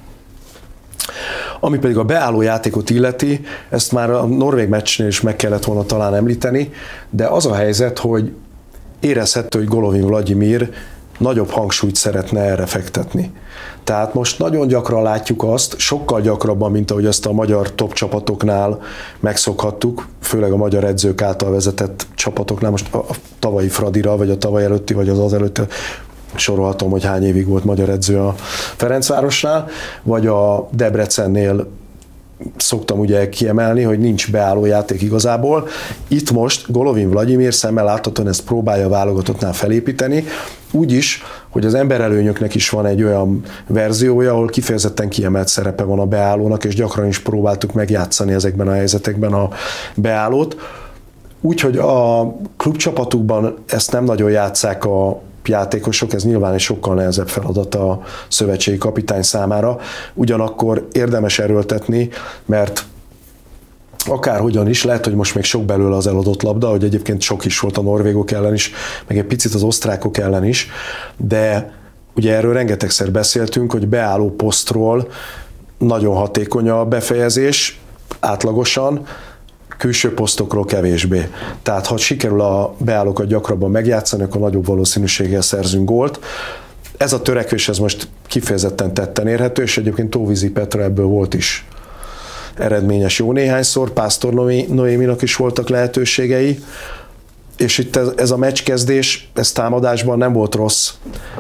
Ami pedig a beálló játékot illeti, ezt már a norvég meccsnél is meg kellett volna talán említeni, de az a helyzet, hogy érezhető, hogy Golovin Vladimir nagyobb hangsúlyt szeretne erre fektetni. Tehát most nagyon gyakran látjuk azt, sokkal gyakrabban, mint ahogy azt a magyar top csapatoknál megszokhattuk, főleg a magyar edzők által vezetett csapatoknál, most a tavalyi Fradira, vagy a tavaly előtti, vagy az az előtti, sorolhatom, hogy hány évig volt magyar edző a Ferencvárosnál, vagy a Debrecennél szoktam ugye kiemelni, hogy nincs beálló játék igazából. Itt most Golovin Vladimir szemmel láthatóan ezt próbálja a válogatottnál felépíteni, úgy is, hogy az emberelőnyöknek is van egy olyan verziója, ahol kifejezetten kiemelt szerepe van a beállónak, és gyakran is próbáltuk megjátszani ezekben a helyzetekben a beállót. Úgyhogy a klubcsapatukban ezt nem nagyon játsszák a játékosok, ez nyilván egy sokkal nehezebb feladat a szövetségi kapitány számára, ugyanakkor érdemes erőltetni, mert akárhogyan is, lehet, hogy most még sok belőle az eladott labda, hogy egyébként sok is volt a norvégok ellen is, meg egy picit az osztrákok ellen is, de ugye erről rengetegszer beszéltünk, hogy beálló posztról nagyon hatékony a befejezés, átlagosan, külső posztokról kevésbé. Tehát ha sikerül a beállókat gyakrabban megjátszani, akkor nagyobb valószínűséggel szerzünk gólt. Ez a törekvés ez most kifejezetten tetten érhető, és egyébként Tóvízi Petra ebből volt is eredményes jó néhányszor, Pásztor Noéminak is voltak lehetőségei, és itt ez, ez a meccskezdés, ez támadásban nem volt rossz,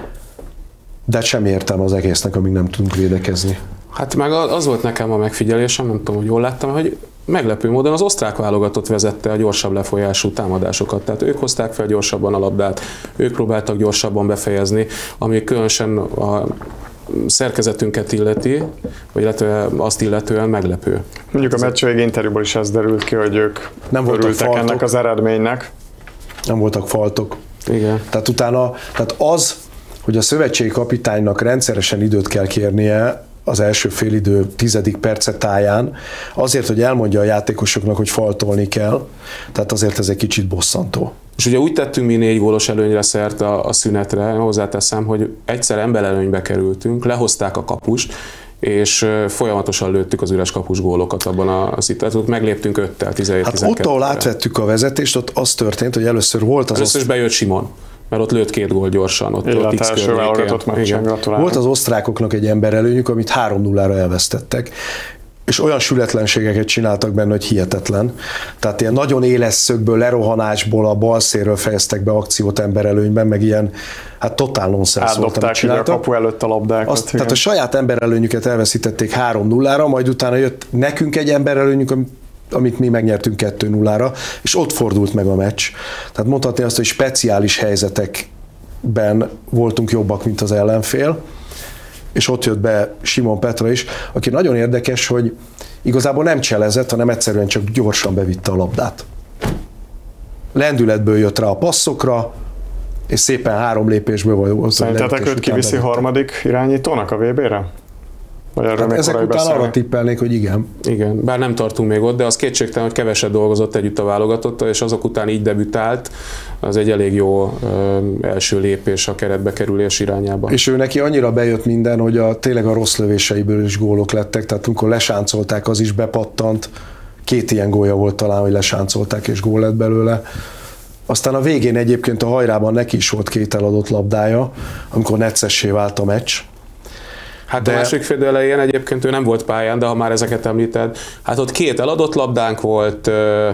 de semmi értelme az egésznek, amíg nem tudunk védekezni. Hát meg az volt nekem a megfigyelésem, nem tudom, hogy jól láttam, hogy meglepő módon az osztrák válogatott vezette a gyorsabb lefolyású támadásokat, tehát ők hozták fel gyorsabban a labdát, ők próbáltak gyorsabban befejezni, ami különösen a szerkezetünket illeti, vagy illetve azt illetően meglepő. Mondjuk a meccs végi interjúból is ez derült ki, hogy ők nem örültek ennek az eredménynek. Nem voltak faltok. Igen. Tehát utána, tehát az, hogy a szövetségi kapitánynak rendszeresen időt kell kérnie az első félidő tizedik perce táján, azért, hogy elmondja a játékosoknak, hogy faltolni kell, tehát azért ez egy kicsit bosszantó. És ugye úgy tettünk mi négy gólos előnyre szert a, a szünetre, hozzáteszem, hogy egyszer emberelőnybe kerültünk, lehozták a kapust, és folyamatosan lőttük az üres kapus gólokat abban a szituációban, megléptünk öttel, tizenhét tizenkettőre. Hát ott, ahol átvettük a vezetést, ott az történt, hogy először volt az... Először is bejött Simon, mert ott lőtt két gól gyorsan. Ott, ott X környékén. Volt az osztrákoknak egy emberelőnyük, amit három nullára elvesztettek, és olyan sületlenségeket csináltak benne, hogy hihetetlen. Tehát ilyen nagyon éles szögből, lerohanásból a bal szélről fejeztek be akciót emberelőnyben, meg ilyen, hát totál nonsens volt, amit csináltak. A kapu előtt a labdákat. Azt, tehát a saját emberelőnyüket elveszítették három nullára, majd utána jött nekünk egy emberelőnyük, amit mi megnyertünk kettő nullára, és ott fordult meg a meccs. Tehát mondhatni azt, hogy speciális helyzetekben voltunk jobbak, mint az ellenfél, és ott jött be Simon Petra is, aki nagyon érdekes, hogy igazából nem cselezett, hanem egyszerűen csak gyorsan bevitte a labdát. Lendületből jött rá a passzokra, és szépen három lépésből volt. Szerintetek őt kiviszi harmadik irányítónak a vé bé-re? Hát ezek után arra tippelnék, hogy igen. Igen, bár nem tartunk még ott, de az kétségtelen, hogy keveset dolgozott együtt a válogatottal, és azok után így debütált, az egy elég jó ö, első lépés a keretbe kerülés irányába. És ő neki annyira bejött minden, hogy a, tényleg a rossz lövéseiből is gólok lettek, tehát amikor lesáncolták, az is bepattant. Két ilyen gólja volt talán, hogy lesáncolták, és gól lett belőle. Aztán a végén egyébként a hajrában neki is volt két eladott labdája, amikor neccessé vált a meccs. Hát de... a második fél elején egyébként ő nem volt pályán, de ha már ezeket említed, hát ott két eladott labdánk volt, ö,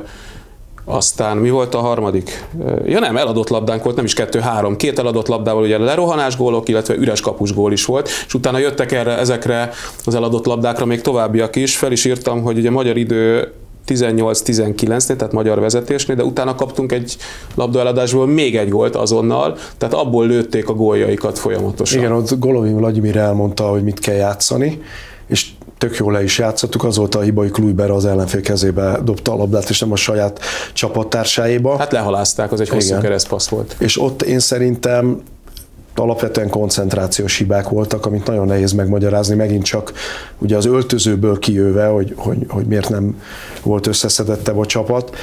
aztán mi volt a harmadik? Ja nem, eladott labdánk volt, nem is kettő, három. Két eladott labdával ugye lerohanás gólok, illetve üres kapus gól is volt, és utána jöttek erre, ezekre az eladott labdákra még továbbiak is. Fel is írtam, hogy ugye magyar idő tizennyolc tizenkilencnél, tehát magyar vezetésnél, de utána kaptunk egy labdaeladásból még egy gólt azonnal, tehát abból lőtték a góljaikat folyamatosan. Igen, ott Golovin Vladimir elmondta, hogy mit kell játszani, és tök jól le is játszottuk, az volt a hiba, hogy Kluiber az ellenfél kezébe dobta a labdát, és nem a saját csapattársáéba. Hát lehalázták, az egy hosszú Igen. keresztpassz volt. És ott én szerintem alapvetően koncentrációs hibák voltak, amit nagyon nehéz megmagyarázni, megint csak ugye az öltözőből kijöve, hogy, hogy, hogy miért nem volt összeszedettebb a csapat.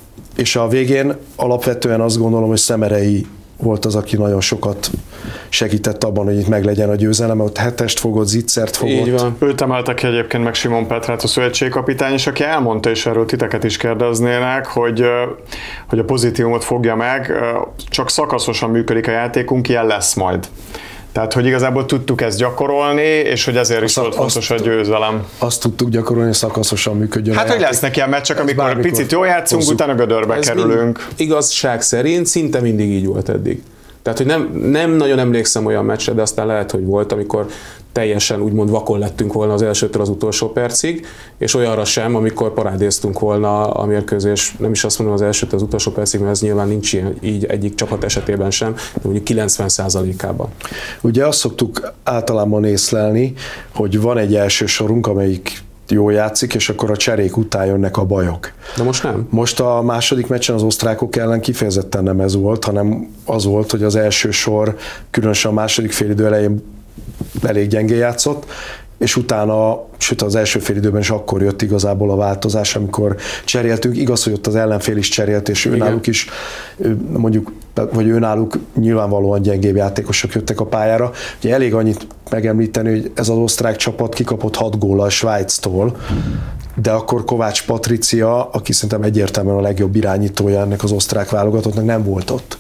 És a végén alapvetően azt gondolom, hogy Szemerei volt az, aki nagyon sokat segített abban, hogy itt meglegyen a győzelem, ott hetest fogott, Zitzert fogott. Így van. Őt emelte ki egyébként meg Simon Petrát, a szövetségkapitány, és aki elmondta, és erről titeket is kérdeznének, hogy, hogy a pozitívumot fogja meg, csak szakaszosan működik a játékunk, ilyen lesz majd. Tehát, hogy igazából tudtuk ezt gyakorolni, és hogy ezért is volt fontos a győzelem. Azt tudtuk gyakorolni, hogy szakaszosan működjön. Hát, hogy lesznek ilyen meccsek, amikor picit jól játszunk, hozzuk. Utána gödörbe ez kerülünk. Igazság szerint szinte mindig így volt eddig. Tehát, hogy nem, nem nagyon emlékszem olyan meccsre, de aztán lehet, hogy volt, amikor teljesen úgymond vakon lettünk volna az elsőtől az utolsó percig, és olyanra sem, amikor parádéztunk volna a mérkőzés, nem is azt mondom az elsőtől az utolsó percig, mert ez nyilván nincs ilyen, így egyik csapat esetében sem, de mondjuk kilencven százalékában. Ugye azt szoktuk általában észlelni, hogy van egy első sorunk, amelyik jól játszik, és akkor a cserék után jönnek a bajok. De most nem. Most a második meccsen az osztrákok ellen kifejezetten nem ez volt, hanem az volt, hogy az első sor, különösen a második félidő elején elég gyengén játszott, és utána, sőt az első félidőben is akkor jött igazából a változás, amikor cseréltünk. Igaz, hogy ott az ellenfél is cserélt, és őnáluk is, mondjuk, vagy őnáluk nyilvánvalóan gyengébb játékosok jöttek a pályára. Ugye elég annyit megemlíteni, hogy ez az osztrák csapat kikapott hat góllal Svájctól, de akkor Kovács Patricia, aki szerintem egyértelműen a legjobb irányítója ennek az osztrák válogatottnak, nem volt ott.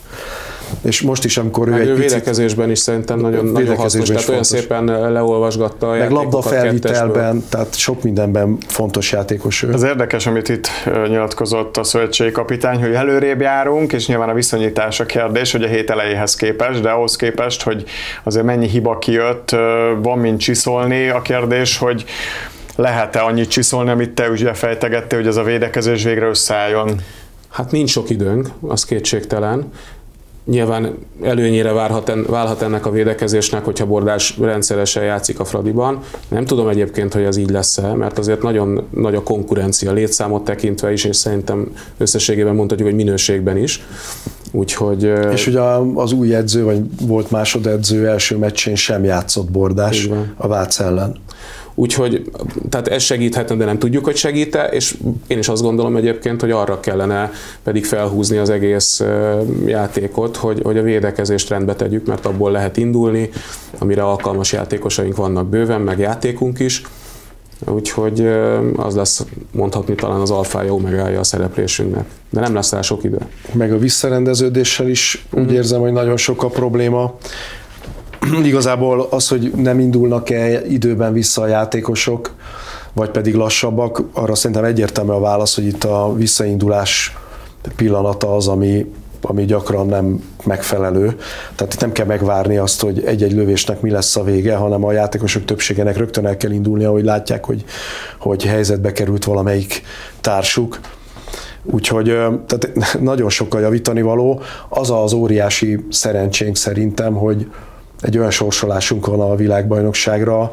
És most is, amikor ő egy egy védekezésben is szerintem nagyon, nagyon hasznos, tehát olyan szépen leolvasgatta a meg játékokat labdafelvitelben, tehát sok mindenben fontos játékos ő. Az érdekes, amit itt nyilatkozott a szövetségi kapitány, hogy előrébb járunk, és nyilván a viszonyítás a kérdés, hogy a hét elejéhez képest, de ahhoz képest, hogy azért mennyi hiba kijött, van mint csiszolni. A kérdés, hogy lehet-e annyit csiszolni, amit te ugye fejtegettél, hogy ez a védekezés végre összeálljon? Hát nincs sok időnk, az kétségtelen. Nyilván előnyére várhat en, válhat ennek a védekezésnek, hogyha Bordás rendszeresen játszik a Fradiban. Nem tudom egyébként, hogy ez így lesz-e, mert azért nagyon nagy a konkurencia létszámot tekintve is, és szerintem összességében mondhatjuk, hogy minőségben is. Úgyhogy, és ugye az új edző, vagy volt másodedző első meccsén sem játszott Bordás a Vác ellen. Úgyhogy tehát ez segíthetne, de nem tudjuk, hogy segít-e, és én is azt gondolom egyébként, hogy arra kellene pedig felhúzni az egész játékot, hogy, hogy a védekezést rendbe tegyük, mert abból lehet indulni, amire alkalmas játékosaink vannak bőven, meg játékunk is. Úgyhogy az lesz mondhatni talán az alfája, omegája a szereplésünknek. De nem lesz rá sok idő. Meg a visszarendeződéssel is úgy mm. érzem, hogy nagyon sok a probléma. Igazából az, hogy nem indulnak-e időben vissza a játékosok, vagy pedig lassabbak, arra szerintem egyértelmű a válasz, hogy itt a visszaindulás pillanata az, ami, ami gyakran nem megfelelő. Tehát itt nem kell megvárni azt, hogy egy-egy lövésnek mi lesz a vége, hanem a játékosok többségének rögtön el kell indulnia, hogy látják, hogy, hogy helyzetbe került valamelyik társuk. Úgyhogy tehát nagyon sokkal javítani való. Az az óriási szerencsénk szerintem, hogy egy olyan sorsolásunk van a világbajnokságra,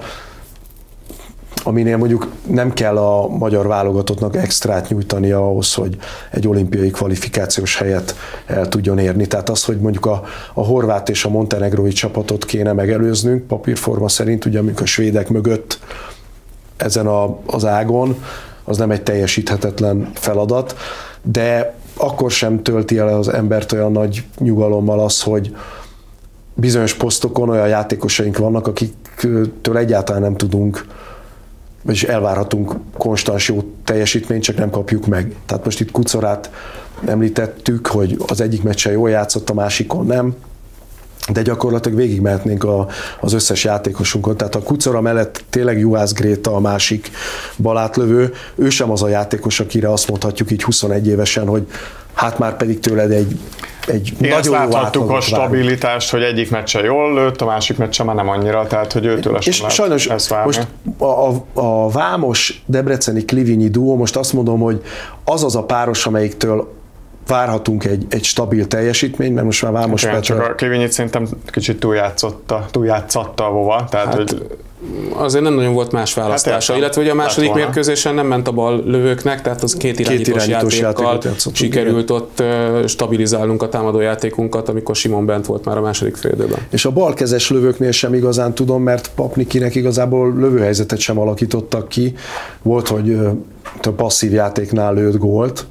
aminél mondjuk nem kell a magyar válogatottnak extrát nyújtani ahhoz, hogy egy olimpiai kvalifikációs helyet el tudjon érni. Tehát az, hogy mondjuk a, a horvát és a montenegrói csapatot kéne megelőznünk, papírforma szerint, ugye amikor a svédek mögött ezen a, az ágon, az nem egy teljesíthetetlen feladat, de akkor sem tölti el az embert olyan nagy nyugalommal az, hogy bizonyos posztokon olyan játékosaink vannak, akiktől egyáltalán nem tudunk, vagyis elvárhatunk konstans jó teljesítményt, csak nem kapjuk meg. Tehát most itt Kucorát említettük, hogy az egyik meccsen jól játszott, a másikon nem, de gyakorlatilag végigmehetnénk a, az összes játékosunkon. Tehát a Kucora mellett tényleg Juhász Gréta a másik balátlövő, ő sem az a játékos, akire azt mondhatjuk így huszonegy évesen, hogy hát már pedig tőled egy Egy Igen, nagyon ezt láthattuk a stabilitást, hogy egyik meccsen jól lőtt, a másik meccsen már nem annyira, tehát hogy őtől sem lehet sajnos ezt várni. Most a, a, a Vámos debreceni Klivinyi duó, most azt mondom, hogy az az a páros, amelyiktől várhatunk egy, egy stabil teljesítményt, mert most már Vámos Igen, Petra... csak a Klivinyit szerintem kicsit túljátszotta, túljátszatta a vova, tehát hát, hogy... Azért nem nagyon volt más választása, hát illetve hogy a második mérkőzésen nem ment a bal lövőknek, tehát az két irányítós, két irányítós játékkal sikerült ott stabilizálnunk a támadó játékunkat, amikor Simon bent volt már a második félidőben. És a balkezes lövőknél sem igazán tudom, mert Papnikinek igazából lövőhelyzetet sem alakítottak ki. Volt, hogy a passzív játéknál lőtt gólt.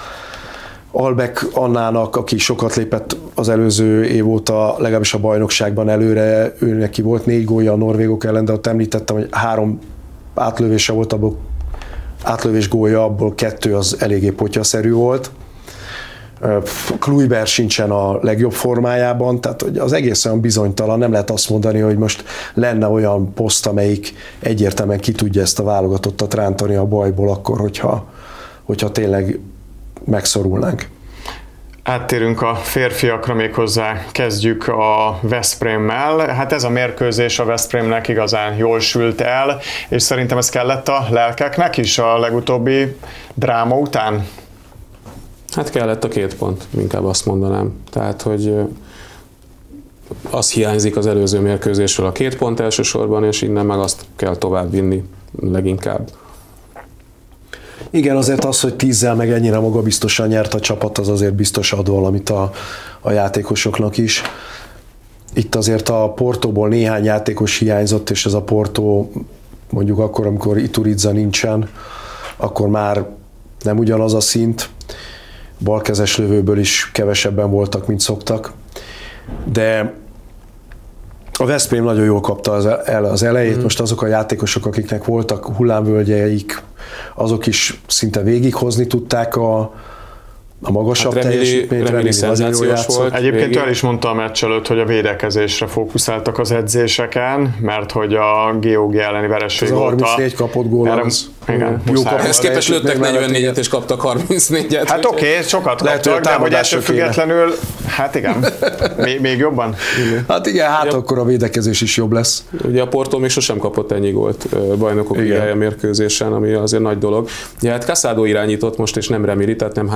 Albek Annának, aki sokat lépett az előző év óta, legalábbis a bajnokságban előre, ő neki volt négy gólja a norvégok ellen, de ott említettem, hogy három átlövése volt, abból átlövés gólja, abból kettő az eléggé potyaszerű volt. Kluiber sincsen a legjobb formájában, tehát az egész olyan bizonytalan, nem lehet azt mondani, hogy most lenne olyan poszt, amelyik egyértelműen ki tudja ezt a válogatottat rántani a bajból akkor, hogyha, hogyha tényleg megszorulnánk. Áttérünk a férfiakra, méghozzá kezdjük a Veszprémmel. Hát ez a mérkőzés a Veszprémnek igazán jól sült el, és szerintem ez kellett a lelkeknek is a legutóbbi dráma után? Hát kellett a két pont, inkább azt mondanám. Tehát, hogy az hiányzik az előző mérkőzésről a két pont elsősorban, és innen meg azt kell tovább vinni leginkább. Igen, azért az, hogy tízzel meg ennyire magabiztosan nyert a csapat, az azért biztos ad valamit a, a játékosoknak is. Itt azért a Portóból néhány játékos hiányzott, és ez a Portó mondjuk akkor, amikor Ituridza nincsen, akkor már nem ugyanaz a szint. Balkezes lövőből is kevesebben voltak, mint szoktak. De a Veszprém nagyon jól kapta el az elejét, mm. most azok a játékosok, akiknek voltak hullámvölgyeik, azok is szinte végighozni tudták a, a magasabb hát teljesítményt. Remili szenzációs volt. Egyébként végül el is mondta a meccs előtt, hogy a védekezésre fókuszáltak az edzéseken, mert hogy a gé o gé elleni vereség volt a... harmincnégy kapott gól az. Igen, ehhez képest lőttek negyvennégyet és kaptak harmincnégyet. Hát oké, okay, sokat lehet, kaptak, de hogy ettől függetlenül, hát igen, még, még jobban. Igen. Hát igen, hát ja. Akkor a védekezés is jobb lesz. Ugye a Porto még sosem kapott ennyi gólt bajnokok ligája mérkőzésen, ami azért nagy dolog. Ja, hát Casado irányított most, és nem Remili, tehát nem három balkezes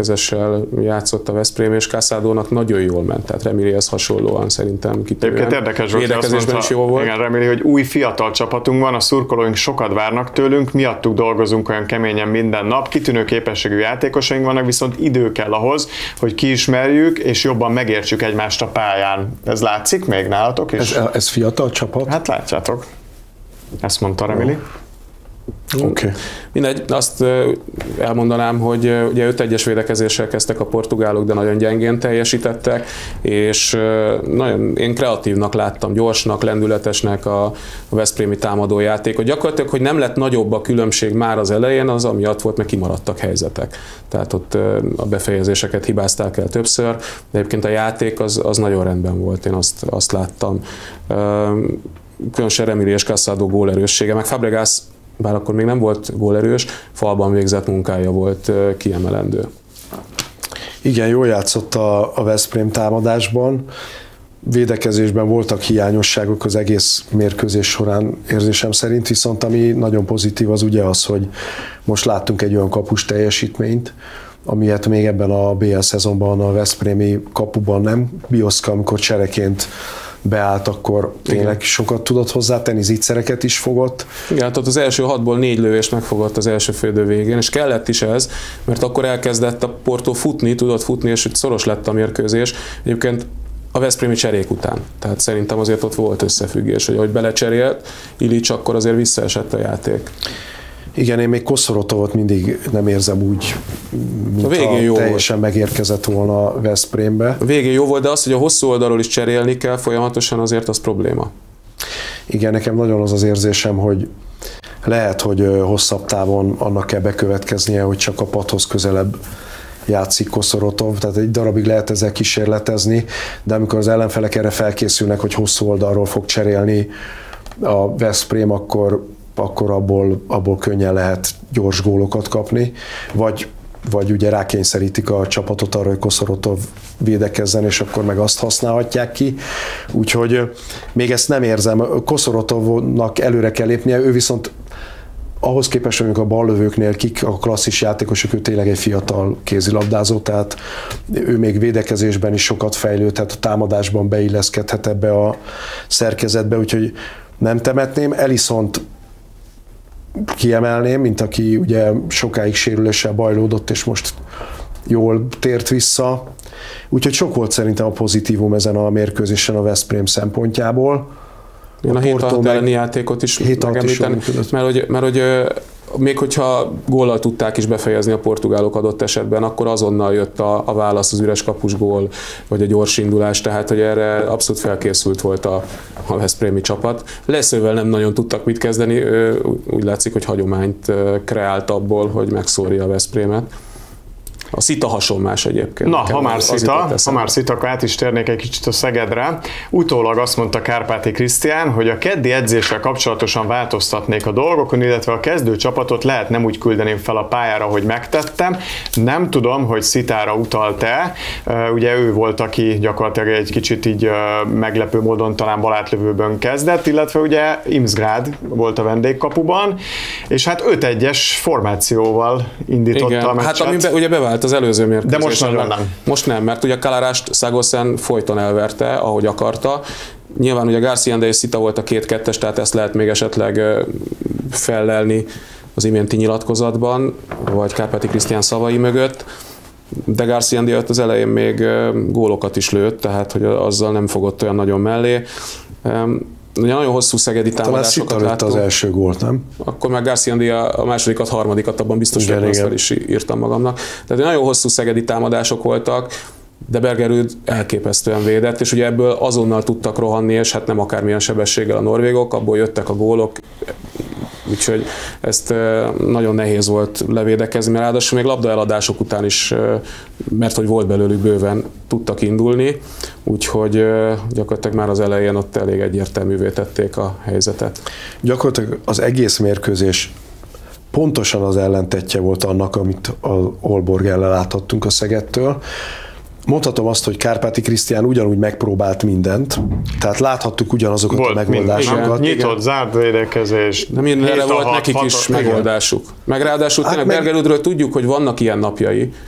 védekezéssel játszott a Veszprém, és Casado-nak nagyon jól ment, tehát Remilihez hasonlóan szerintem kitűnően. Egyébként érdekes volt, védekezésben is jó volt. Igen, Remili, hogy új fiatal csapatunk van, a szurkolóink sokat várnak tőlünk, miattuk dolgozunk olyan keményen minden nap, kitűnő képességű játékosaink vannak, viszont idő kell ahhoz, hogy kiismerjük és jobban megértsük egymást a pályán. Ez látszik még nálatok is? Ez, ez fiatal csapat? Hát látjátok. Ezt mondta Remili. Oké. Okay. Mindegy, azt elmondanám, hogy ugye öt egyes védekezéssel kezdtek a portugálok, de nagyon gyengén teljesítettek, és nagyon én kreatívnak láttam, gyorsnak, lendületesnek a, a veszprémi támadójátékot. Gyakorlatilag, hogy nem lett nagyobb a különbség már az elején, az amiatt volt, mert kimaradtak helyzetek. Tehát ott a befejezéseket hibázták el többször, de egyébként a játék az, az nagyon rendben volt, én azt, azt láttam. Különösen Remili és Casado gólerőssége, meg Fabregas, bár akkor még nem volt gólerős, falban végzett munkája volt kiemelendő. Igen, jól játszott a, a Veszprém támadásban. Védekezésben voltak hiányosságok az egész mérkőzés során érzésem szerint, viszont ami nagyon pozitív az ugye az, hogy most láttunk egy olyan kapus teljesítményt, amilyet még ebben a bé el szezonban a veszprémi kapuban nem. Bioszka, amikor csereként beállt, akkor tényleg igen, sokat tudott hozzátenni, zicsereket is fogott. Igen, tehát az első hatból négy lövést megfogott az első félidő végén, és kellett is ez, mert akkor elkezdett a Porto futni, tudott futni, és szoros lett a mérkőzés. Egyébként a veszprémi cserék után. Tehát szerintem azért ott volt összefüggés, hogy ahogy belecserélt Ilic, akkor azért visszaesett a játék. Igen, én még Koszorotovot mindig nem érzem úgy, mintha teljesen volt. Megérkezett volna a Veszprémbe. A végén jó volt, de az, hogy a hosszú oldalról is cserélni kell folyamatosan, azért az probléma. Igen, nekem nagyon az az érzésem, hogy lehet, hogy hosszabb távon annak kell bekövetkeznie, hogy csak a padhoz közelebb játszik Koszorotov, tehát egy darabig lehet ezzel kísérletezni, de amikor az ellenfelek erre felkészülnek, hogy hosszú oldalról fog cserélni a Veszprém, akkor akkor abból, abból könnyen lehet gyors gólokat kapni, vagy, vagy ugye rákényszerítik a csapatot arra, hogy Koszorotov védekezzen, és akkor meg azt használhatják ki. Úgyhogy még ezt nem érzem. Koszorotovnak előre kell lépnie, ő viszont ahhoz képest, hogy a ballövőknél kik a klasszis játékosok, ő tényleg egy fiatal kézilabdázó, tehát ő még védekezésben is sokat fejlődhet, a támadásban beilleszkedhet ebbe a szerkezetbe, úgyhogy nem temetném. Alisont kiemelném, mint aki ugye sokáig sérüléssel bajlódott, és most jól tért vissza. Úgyhogy sok volt szerintem a pozitívum ezen a mérkőzésen a Veszprém szempontjából. Én a, a hét hat elleni játékot is megemlíteni, mert hogy, mert hogy még hogyha góllal tudták is befejezni a portugálok adott esetben, akkor azonnal jött a, a válasz, az üres kapus gól, vagy a gyors indulás, tehát hogy erre abszolút felkészült volt a, a veszprémi csapat. Leszővel nem nagyon tudtak mit kezdeni, úgy látszik, hogy hagyományt kreált abból, hogy megszórja a Veszprémet. A Szita hasonlás egyébként. Na, ha már Szita, ha már Szita, akkor át is térnék egy kicsit a Szegedre. Utólag azt mondta Kárpáti Krisztián, hogy a keddi edzéssel kapcsolatosan változtatnék a dolgokon, illetve a kezdő csapatot lehet nem úgy küldeném fel a pályára, hogy megtettem. Nem tudom, hogy Szitára utalt-e. Ugye ő volt, aki gyakorlatilag egy kicsit így meglepő módon talán balátlövőbön kezdett, illetve ugye Imsgrád volt a vendégkapuban, és hát öt egyes formációval indította igen, a meccset. Hát amiben ugye bevált az előző mérkőzésen. De most nagyon nem. Most nem, mert ugye Kalarást Sagosen folyton elverte, ahogy akarta. Nyilván ugye García és Szita volt a két kettes, tehát ezt lehet még esetleg fellelni az iménti nyilatkozatban, vagy Kárpáti Krisztián szavai mögött. De García jött az elején még gólokat is lőtt, tehát hogy azzal nem fogott olyan nagyon mellé. Ugye nagyon hosszú szegedi támadásokat láttunk. az első gólt, nem? Akkor már García a másodikat, harmadikat abban biztos, hogy azt fel is írtam magamnak. Tehát nagyon hosszú szegedi támadások voltak, de Bergerud elképesztően védett, és ugye ebből azonnal tudtak rohanni, és hát nem akármilyen sebességgel a norvégok, abból jöttek a gólok, úgyhogy ezt nagyon nehéz volt levédekezni, mert ráadásul még labdaeladások után is, mert hogy volt belőlük bőven, tudtak indulni, úgyhogy gyakorlatilag már az elején ott elég egyértelművé tették a helyzetet. Gyakorlatilag az egész mérkőzés pontosan az ellentetje volt annak, amit a Aalborg ellen láthattunk a Szegedtől. Mondhatom azt, hogy Kárpáti Krisztián ugyanúgy megpróbált mindent, tehát láthattuk ugyanazokat volt a megoldásokat. Mind, nyitott, zárt védekezés. De mindenre volt hat, nekik hat, is hat, megoldásuk. Meg ráadásul hát tényleg meg... Bergerudról tudjuk, hogy vannak ilyen napjai,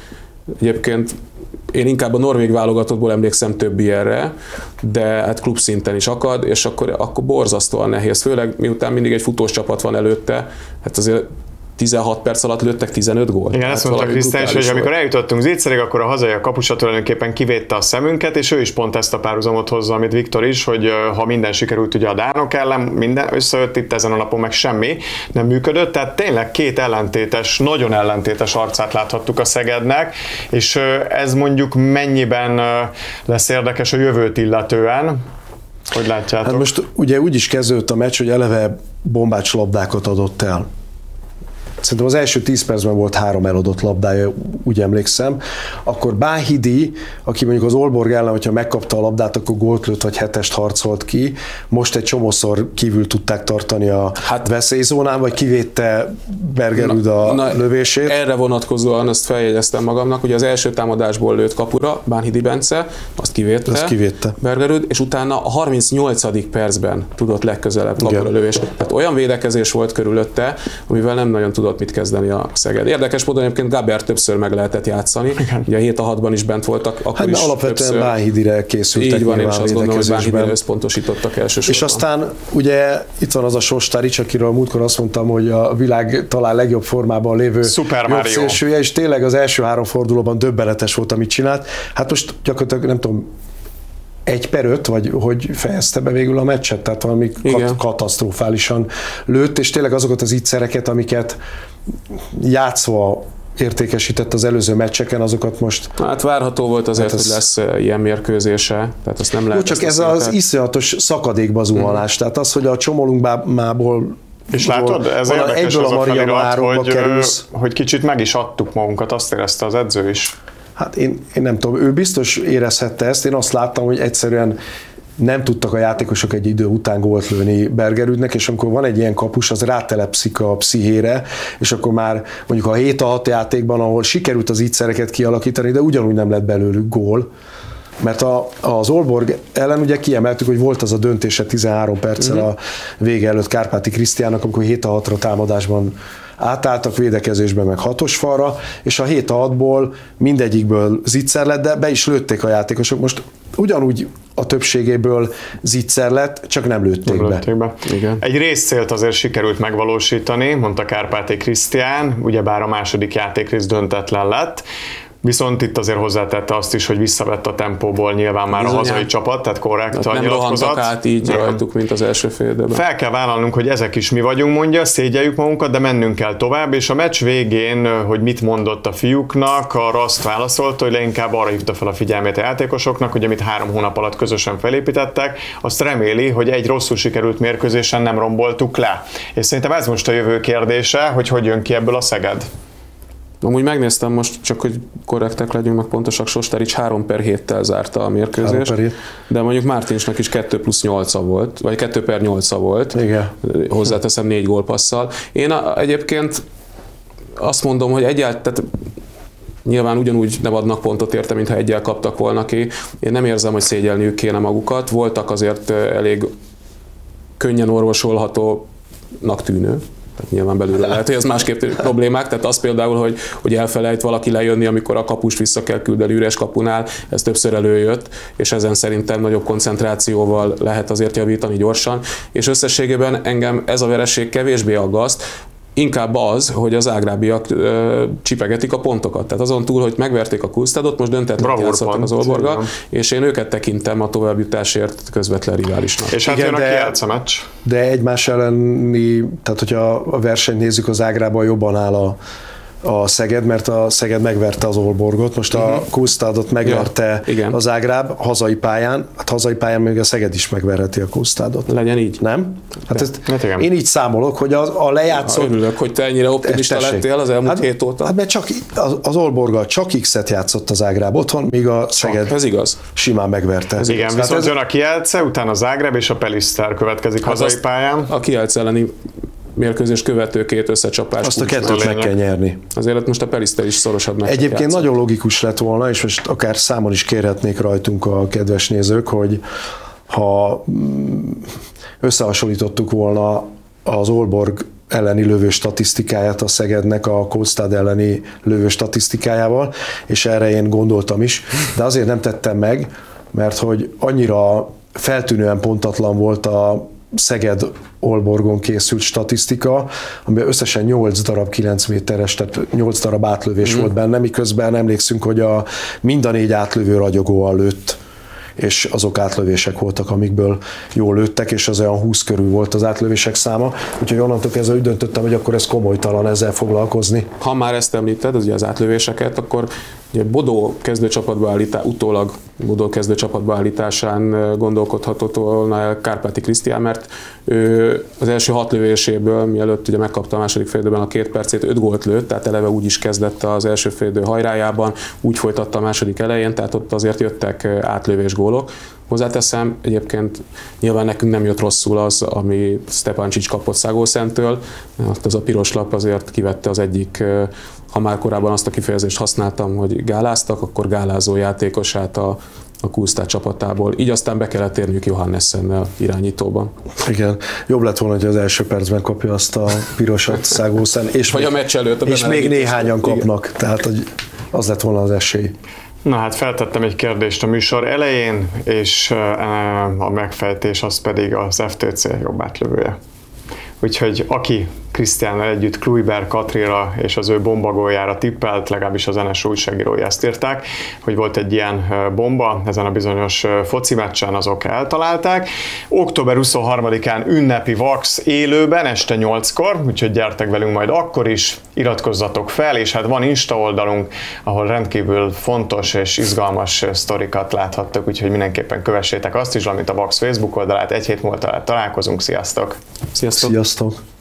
Egyébként én inkább a norvég válogatottból emlékszem több ilyenre, de hát klubszinten is akad, és akkor, akkor borzasztóan nehéz, főleg miután mindig egy futós csapat van előtte, hát azért tizenhat perc alatt lőttek tizenöt gólt. Igen, hát ezt mondta Krisztián is, hogy amikor eljutottunk Zicserig, akkor a hazai a kapusa tulajdonképpen kivédte a szemünket, és ő is pont ezt a párhuzamot hozza, amit Viktor is, hogy ha minden sikerült ugye a dánok ellen, minden összeött, itt ezen a napon meg semmi nem működött, tehát tényleg két ellentétes, nagyon ellentétes arcát láthattuk a Szegednek, és ez mondjuk mennyiben lesz érdekes a jövőt illetően, hogy látjátok? Hát most ugye úgy is kezdődött a meccs, hogy eleve bombács labdákat adott el. Szerintem az első tíz percben volt három eladott labdája, úgy emlékszem. Akkor Báhidi, aki mondjuk az Aalborg ellen, hogyha megkapta a labdát, akkor gólt lőtt, vagy hetest harcolt ki. Most egy csomószor kívül tudták tartani a hát, veszélyzónán, vagy kivédte Bergerud a na, lövését. Erre vonatkozóan azt feljegyeztem magamnak, hogy az első támadásból lőtt kapura Báhidi Bence, azt kivédte, azt kivédte. Bergerud, és utána a harmincnyolcadik percben tudott legközelebb kapura lövés. Tehát olyan védekezés volt körülötte, amivel nem nagyon tudott mit kezdeni a Szeged. Érdekes módon egyébként Gaber többször meg lehetett játszani. Igen. Ugye a hét a hatban is bent voltak, akkor hát, is alapvetően Báhidire készültek. Így van, én is azt gondolom, hogy Báhidire összpontosítottak elsősorban. És aztán ugye itt van az a Sostarics, akiről múltkor azt mondtam, hogy a világ talán legjobb formában lévő jobb szélsője, és tényleg az első három fordulóban döbbenetes volt, amit csinált. Hát most gyakorlatilag nem tudom, egy per öt, vagy hogy fejezte be végül a meccset, tehát valami kat- katasztrofálisan lőtt, és tényleg azokat az ígyszereket, amiket játszva értékesített az előző meccseken, azokat most... Hát várható volt azért, hát hogy lesz ilyen mérkőzése, tehát azt nem lehet... Jó, csak ez az szinten. Iszonyatos szakadékba zuhanás, mm. tehát az, hogy a csomolunkmából és látod, ez érdekes az a felirat, hogy, hogy kicsit meg is adtuk magunkat, azt érezte az edző is. Hát én, én nem tudom, ő biztos érezhette ezt, én azt láttam, hogy egyszerűen nem tudtak a játékosok egy idő után gólt lőni Bergerudnek, és amikor van egy ilyen kapus, az rátelepszik a pszichére, és akkor már mondjuk a hét a hat játékban, ahol sikerült az ígyszereket kialakítani, de ugyanúgy nem lett belőlük gól, mert a, az Aalborg ellen ugye kiemeltük, hogy volt az a döntése tizenhárom perccel a vége előtt Kárpáti Krisztiánnak, amikor hét a hatra támadásban átálltak, védekezésben meg hatos falra, és a hét a hatból mindegyikből zicser lett, de be is lőtték a játékosok. Most ugyanúgy a többségéből zicser lett, csak nem lőtték, nem lőtték be. be. Igen. Egy részcélt azért sikerült megvalósítani, mondta Kárpáti Krisztián, ugyebár a második játékrész döntetlen lett. Viszont itt azért hozzátette azt is, hogy visszavett a tempóból nyilván már bizony, a hazai csapat, tehát korrekt a nem nyilatkozat. Nem rohantak át így rajtuk, mint az első fél időben. Fel kell vállalnunk, hogy ezek is mi vagyunk, mondja, szégyeljük magunkat, de mennünk kell tovább, és a meccs végén, hogy mit mondott a fiúknak, arra azt válaszolta, hogy leginkább arra hívta fel a figyelmét a játékosoknak, hogy amit három hónap alatt közösen felépítettek, azt reméli, hogy egy rosszul sikerült mérkőzésen nem romboltuk le. És szerintem ez most a jövő kérdése, hogy hogy jön ki ebből a Szeged. Amúgy megnéztem most, csak hogy korrektek legyünk, meg pontosak, Sostarics három per héttel zárta a mérkőzést, de mondjuk Mártinsnak is kettő plusz nyolca volt, vagy kettő per nyolca volt, igen. Hozzáteszem négy gólpasszal. Én a, egyébként azt mondom, hogy egyáltalán, nyilván ugyanúgy nem adnak pontot érte, mintha egyel kaptak volna ki. Én nem érzem, hogy szégyelniük kéne magukat. Voltak azért elég könnyen orvosolhatónak tűnő. Tehát nyilván belőle lehet, hogy ez másképp problémák, tehát az például, hogy, hogy elfelejt valaki lejönni, amikor a kapust vissza kell küldeni üres kapunál, ez többször előjött, és ezen szerintem nagyobb koncentrációval lehet azért javítani gyorsan, és összességében engem ez a vereség kevésbé aggaszt, inkább az, hogy az ágrábiak ö, csipegetik a pontokat. Tehát azon túl, hogy megverték a Kulstadot, most döntetlen játszottak az Aalborggal, és én őket tekintem a továbbjutásért közvetlen riválisnak. És hát igen, jön a kielce meccs. De egymás elleni, tehát hogyha a versenyt nézzük, az Ágrában jobban áll a a Szeged, mert a Szeged megverte az Aalborgot, most uh-huh. a Kulstadot megverte ja, az Ágráb hazai pályán, hát hazai pályán még a Szeged is megverheti a Kulstadot. Legyen így. Nem? Hát ezt, hát én így számolok, hogy az, a lejátszó... Ha, örülök, hogy te ennyire optimista lettél az elmúlt hát, hét óta. Hát mert csak az, az Aalborggal csak X-et játszott az Ágráb otthon, míg a Szeged ez igaz. simán megverte. Ez igen, viszont ez... jön a Kielce, utána az Ágráb és a Peliszter következik hát hazai pályán. A Kielce elleni mérkőzés követő két összecsapás. Azt a kettőt meg kell nyerni. Azért most a Periszter is szorosabb meccset Egyébként játszott. Nagyon logikus lett volna, és most akár számon is kérhetnék rajtunk a kedves nézők, hogy ha összehasonlítottuk volna az Aalborg elleni lövő statisztikáját a Szegednek a Kóstad elleni lövő statisztikájával, és erre én gondoltam is, de azért nem tettem meg, mert hogy annyira feltűnően pontatlan volt a Szeged Olborgon készült statisztika, amiben összesen nyolc darab kilenc méteres, tehát nyolc darab átlövés mm. volt benne, miközben emlékszünk, hogy a mind a négy átlövő ragyogóan lőtt, és azok átlövések voltak, amikből jól lőttek, és az olyan húsz körül volt az átlövések száma, úgyhogy onnantól kezdve úgy döntöttem, hogy akkor ez komolytalan ezzel foglalkozni. Ha már ezt említed, az, az átlövéseket, akkor ugye Bodó kezdőcsapatba állítás, utólag Bodó kezdőcsapatba állításán gondolkodhatott volna el Kárpáti Krisztián, mert ő az első hat lövéséből, mielőtt ugye megkapta a második félidőben a két percét, öt gólt lőtt, tehát eleve úgy is kezdett az első félidő hajrájában, úgy folytatta a második elején, tehát ott azért jöttek átlövés gólok. Hozzáteszem, egyébként nyilván nekünk nem jött rosszul az, ami Stepancic kapott Szágószentől, ott az a piros lap azért kivette az egyik, ha már korábban azt a kifejezést használtam, hogy gáláztak, akkor gálázó játékosát a, a Kóstad csapatából. Így aztán be kellett érniük Johannessennel irányítóban. Igen, jobb lett volna, hogy az első percben kapja azt a pirosat Szágószent, és, Vagy még, a meccs előtt a és még néhányan kapnak, igen. Tehát hogy az lett volna az esély. Na hát feltettem egy kérdést a műsor elején, és a megfejtés az pedig az ef té cé jobb átlövője. Úgyhogy aki Krisztiánnal együtt Kluiber Katrira és az ő bombagójára tippelt, legalábbis az en es újságírói ezt írták, hogy volt egy ilyen bomba ezen a bizonyos foci meccsen, azok eltalálták. október huszonharmadikán ünnepi Vax élőben este nyolckor, úgyhogy gyertek velünk majd akkor is, iratkozzatok fel, és hát van Insta oldalunk, ahol rendkívül fontos és izgalmas sztorikat láthattok, úgyhogy mindenképpen kövessétek azt is, valamint a Vax Facebook oldalát. Egy hét múlva találkozunk, sziasztok! Sziasztok! Sziasztok.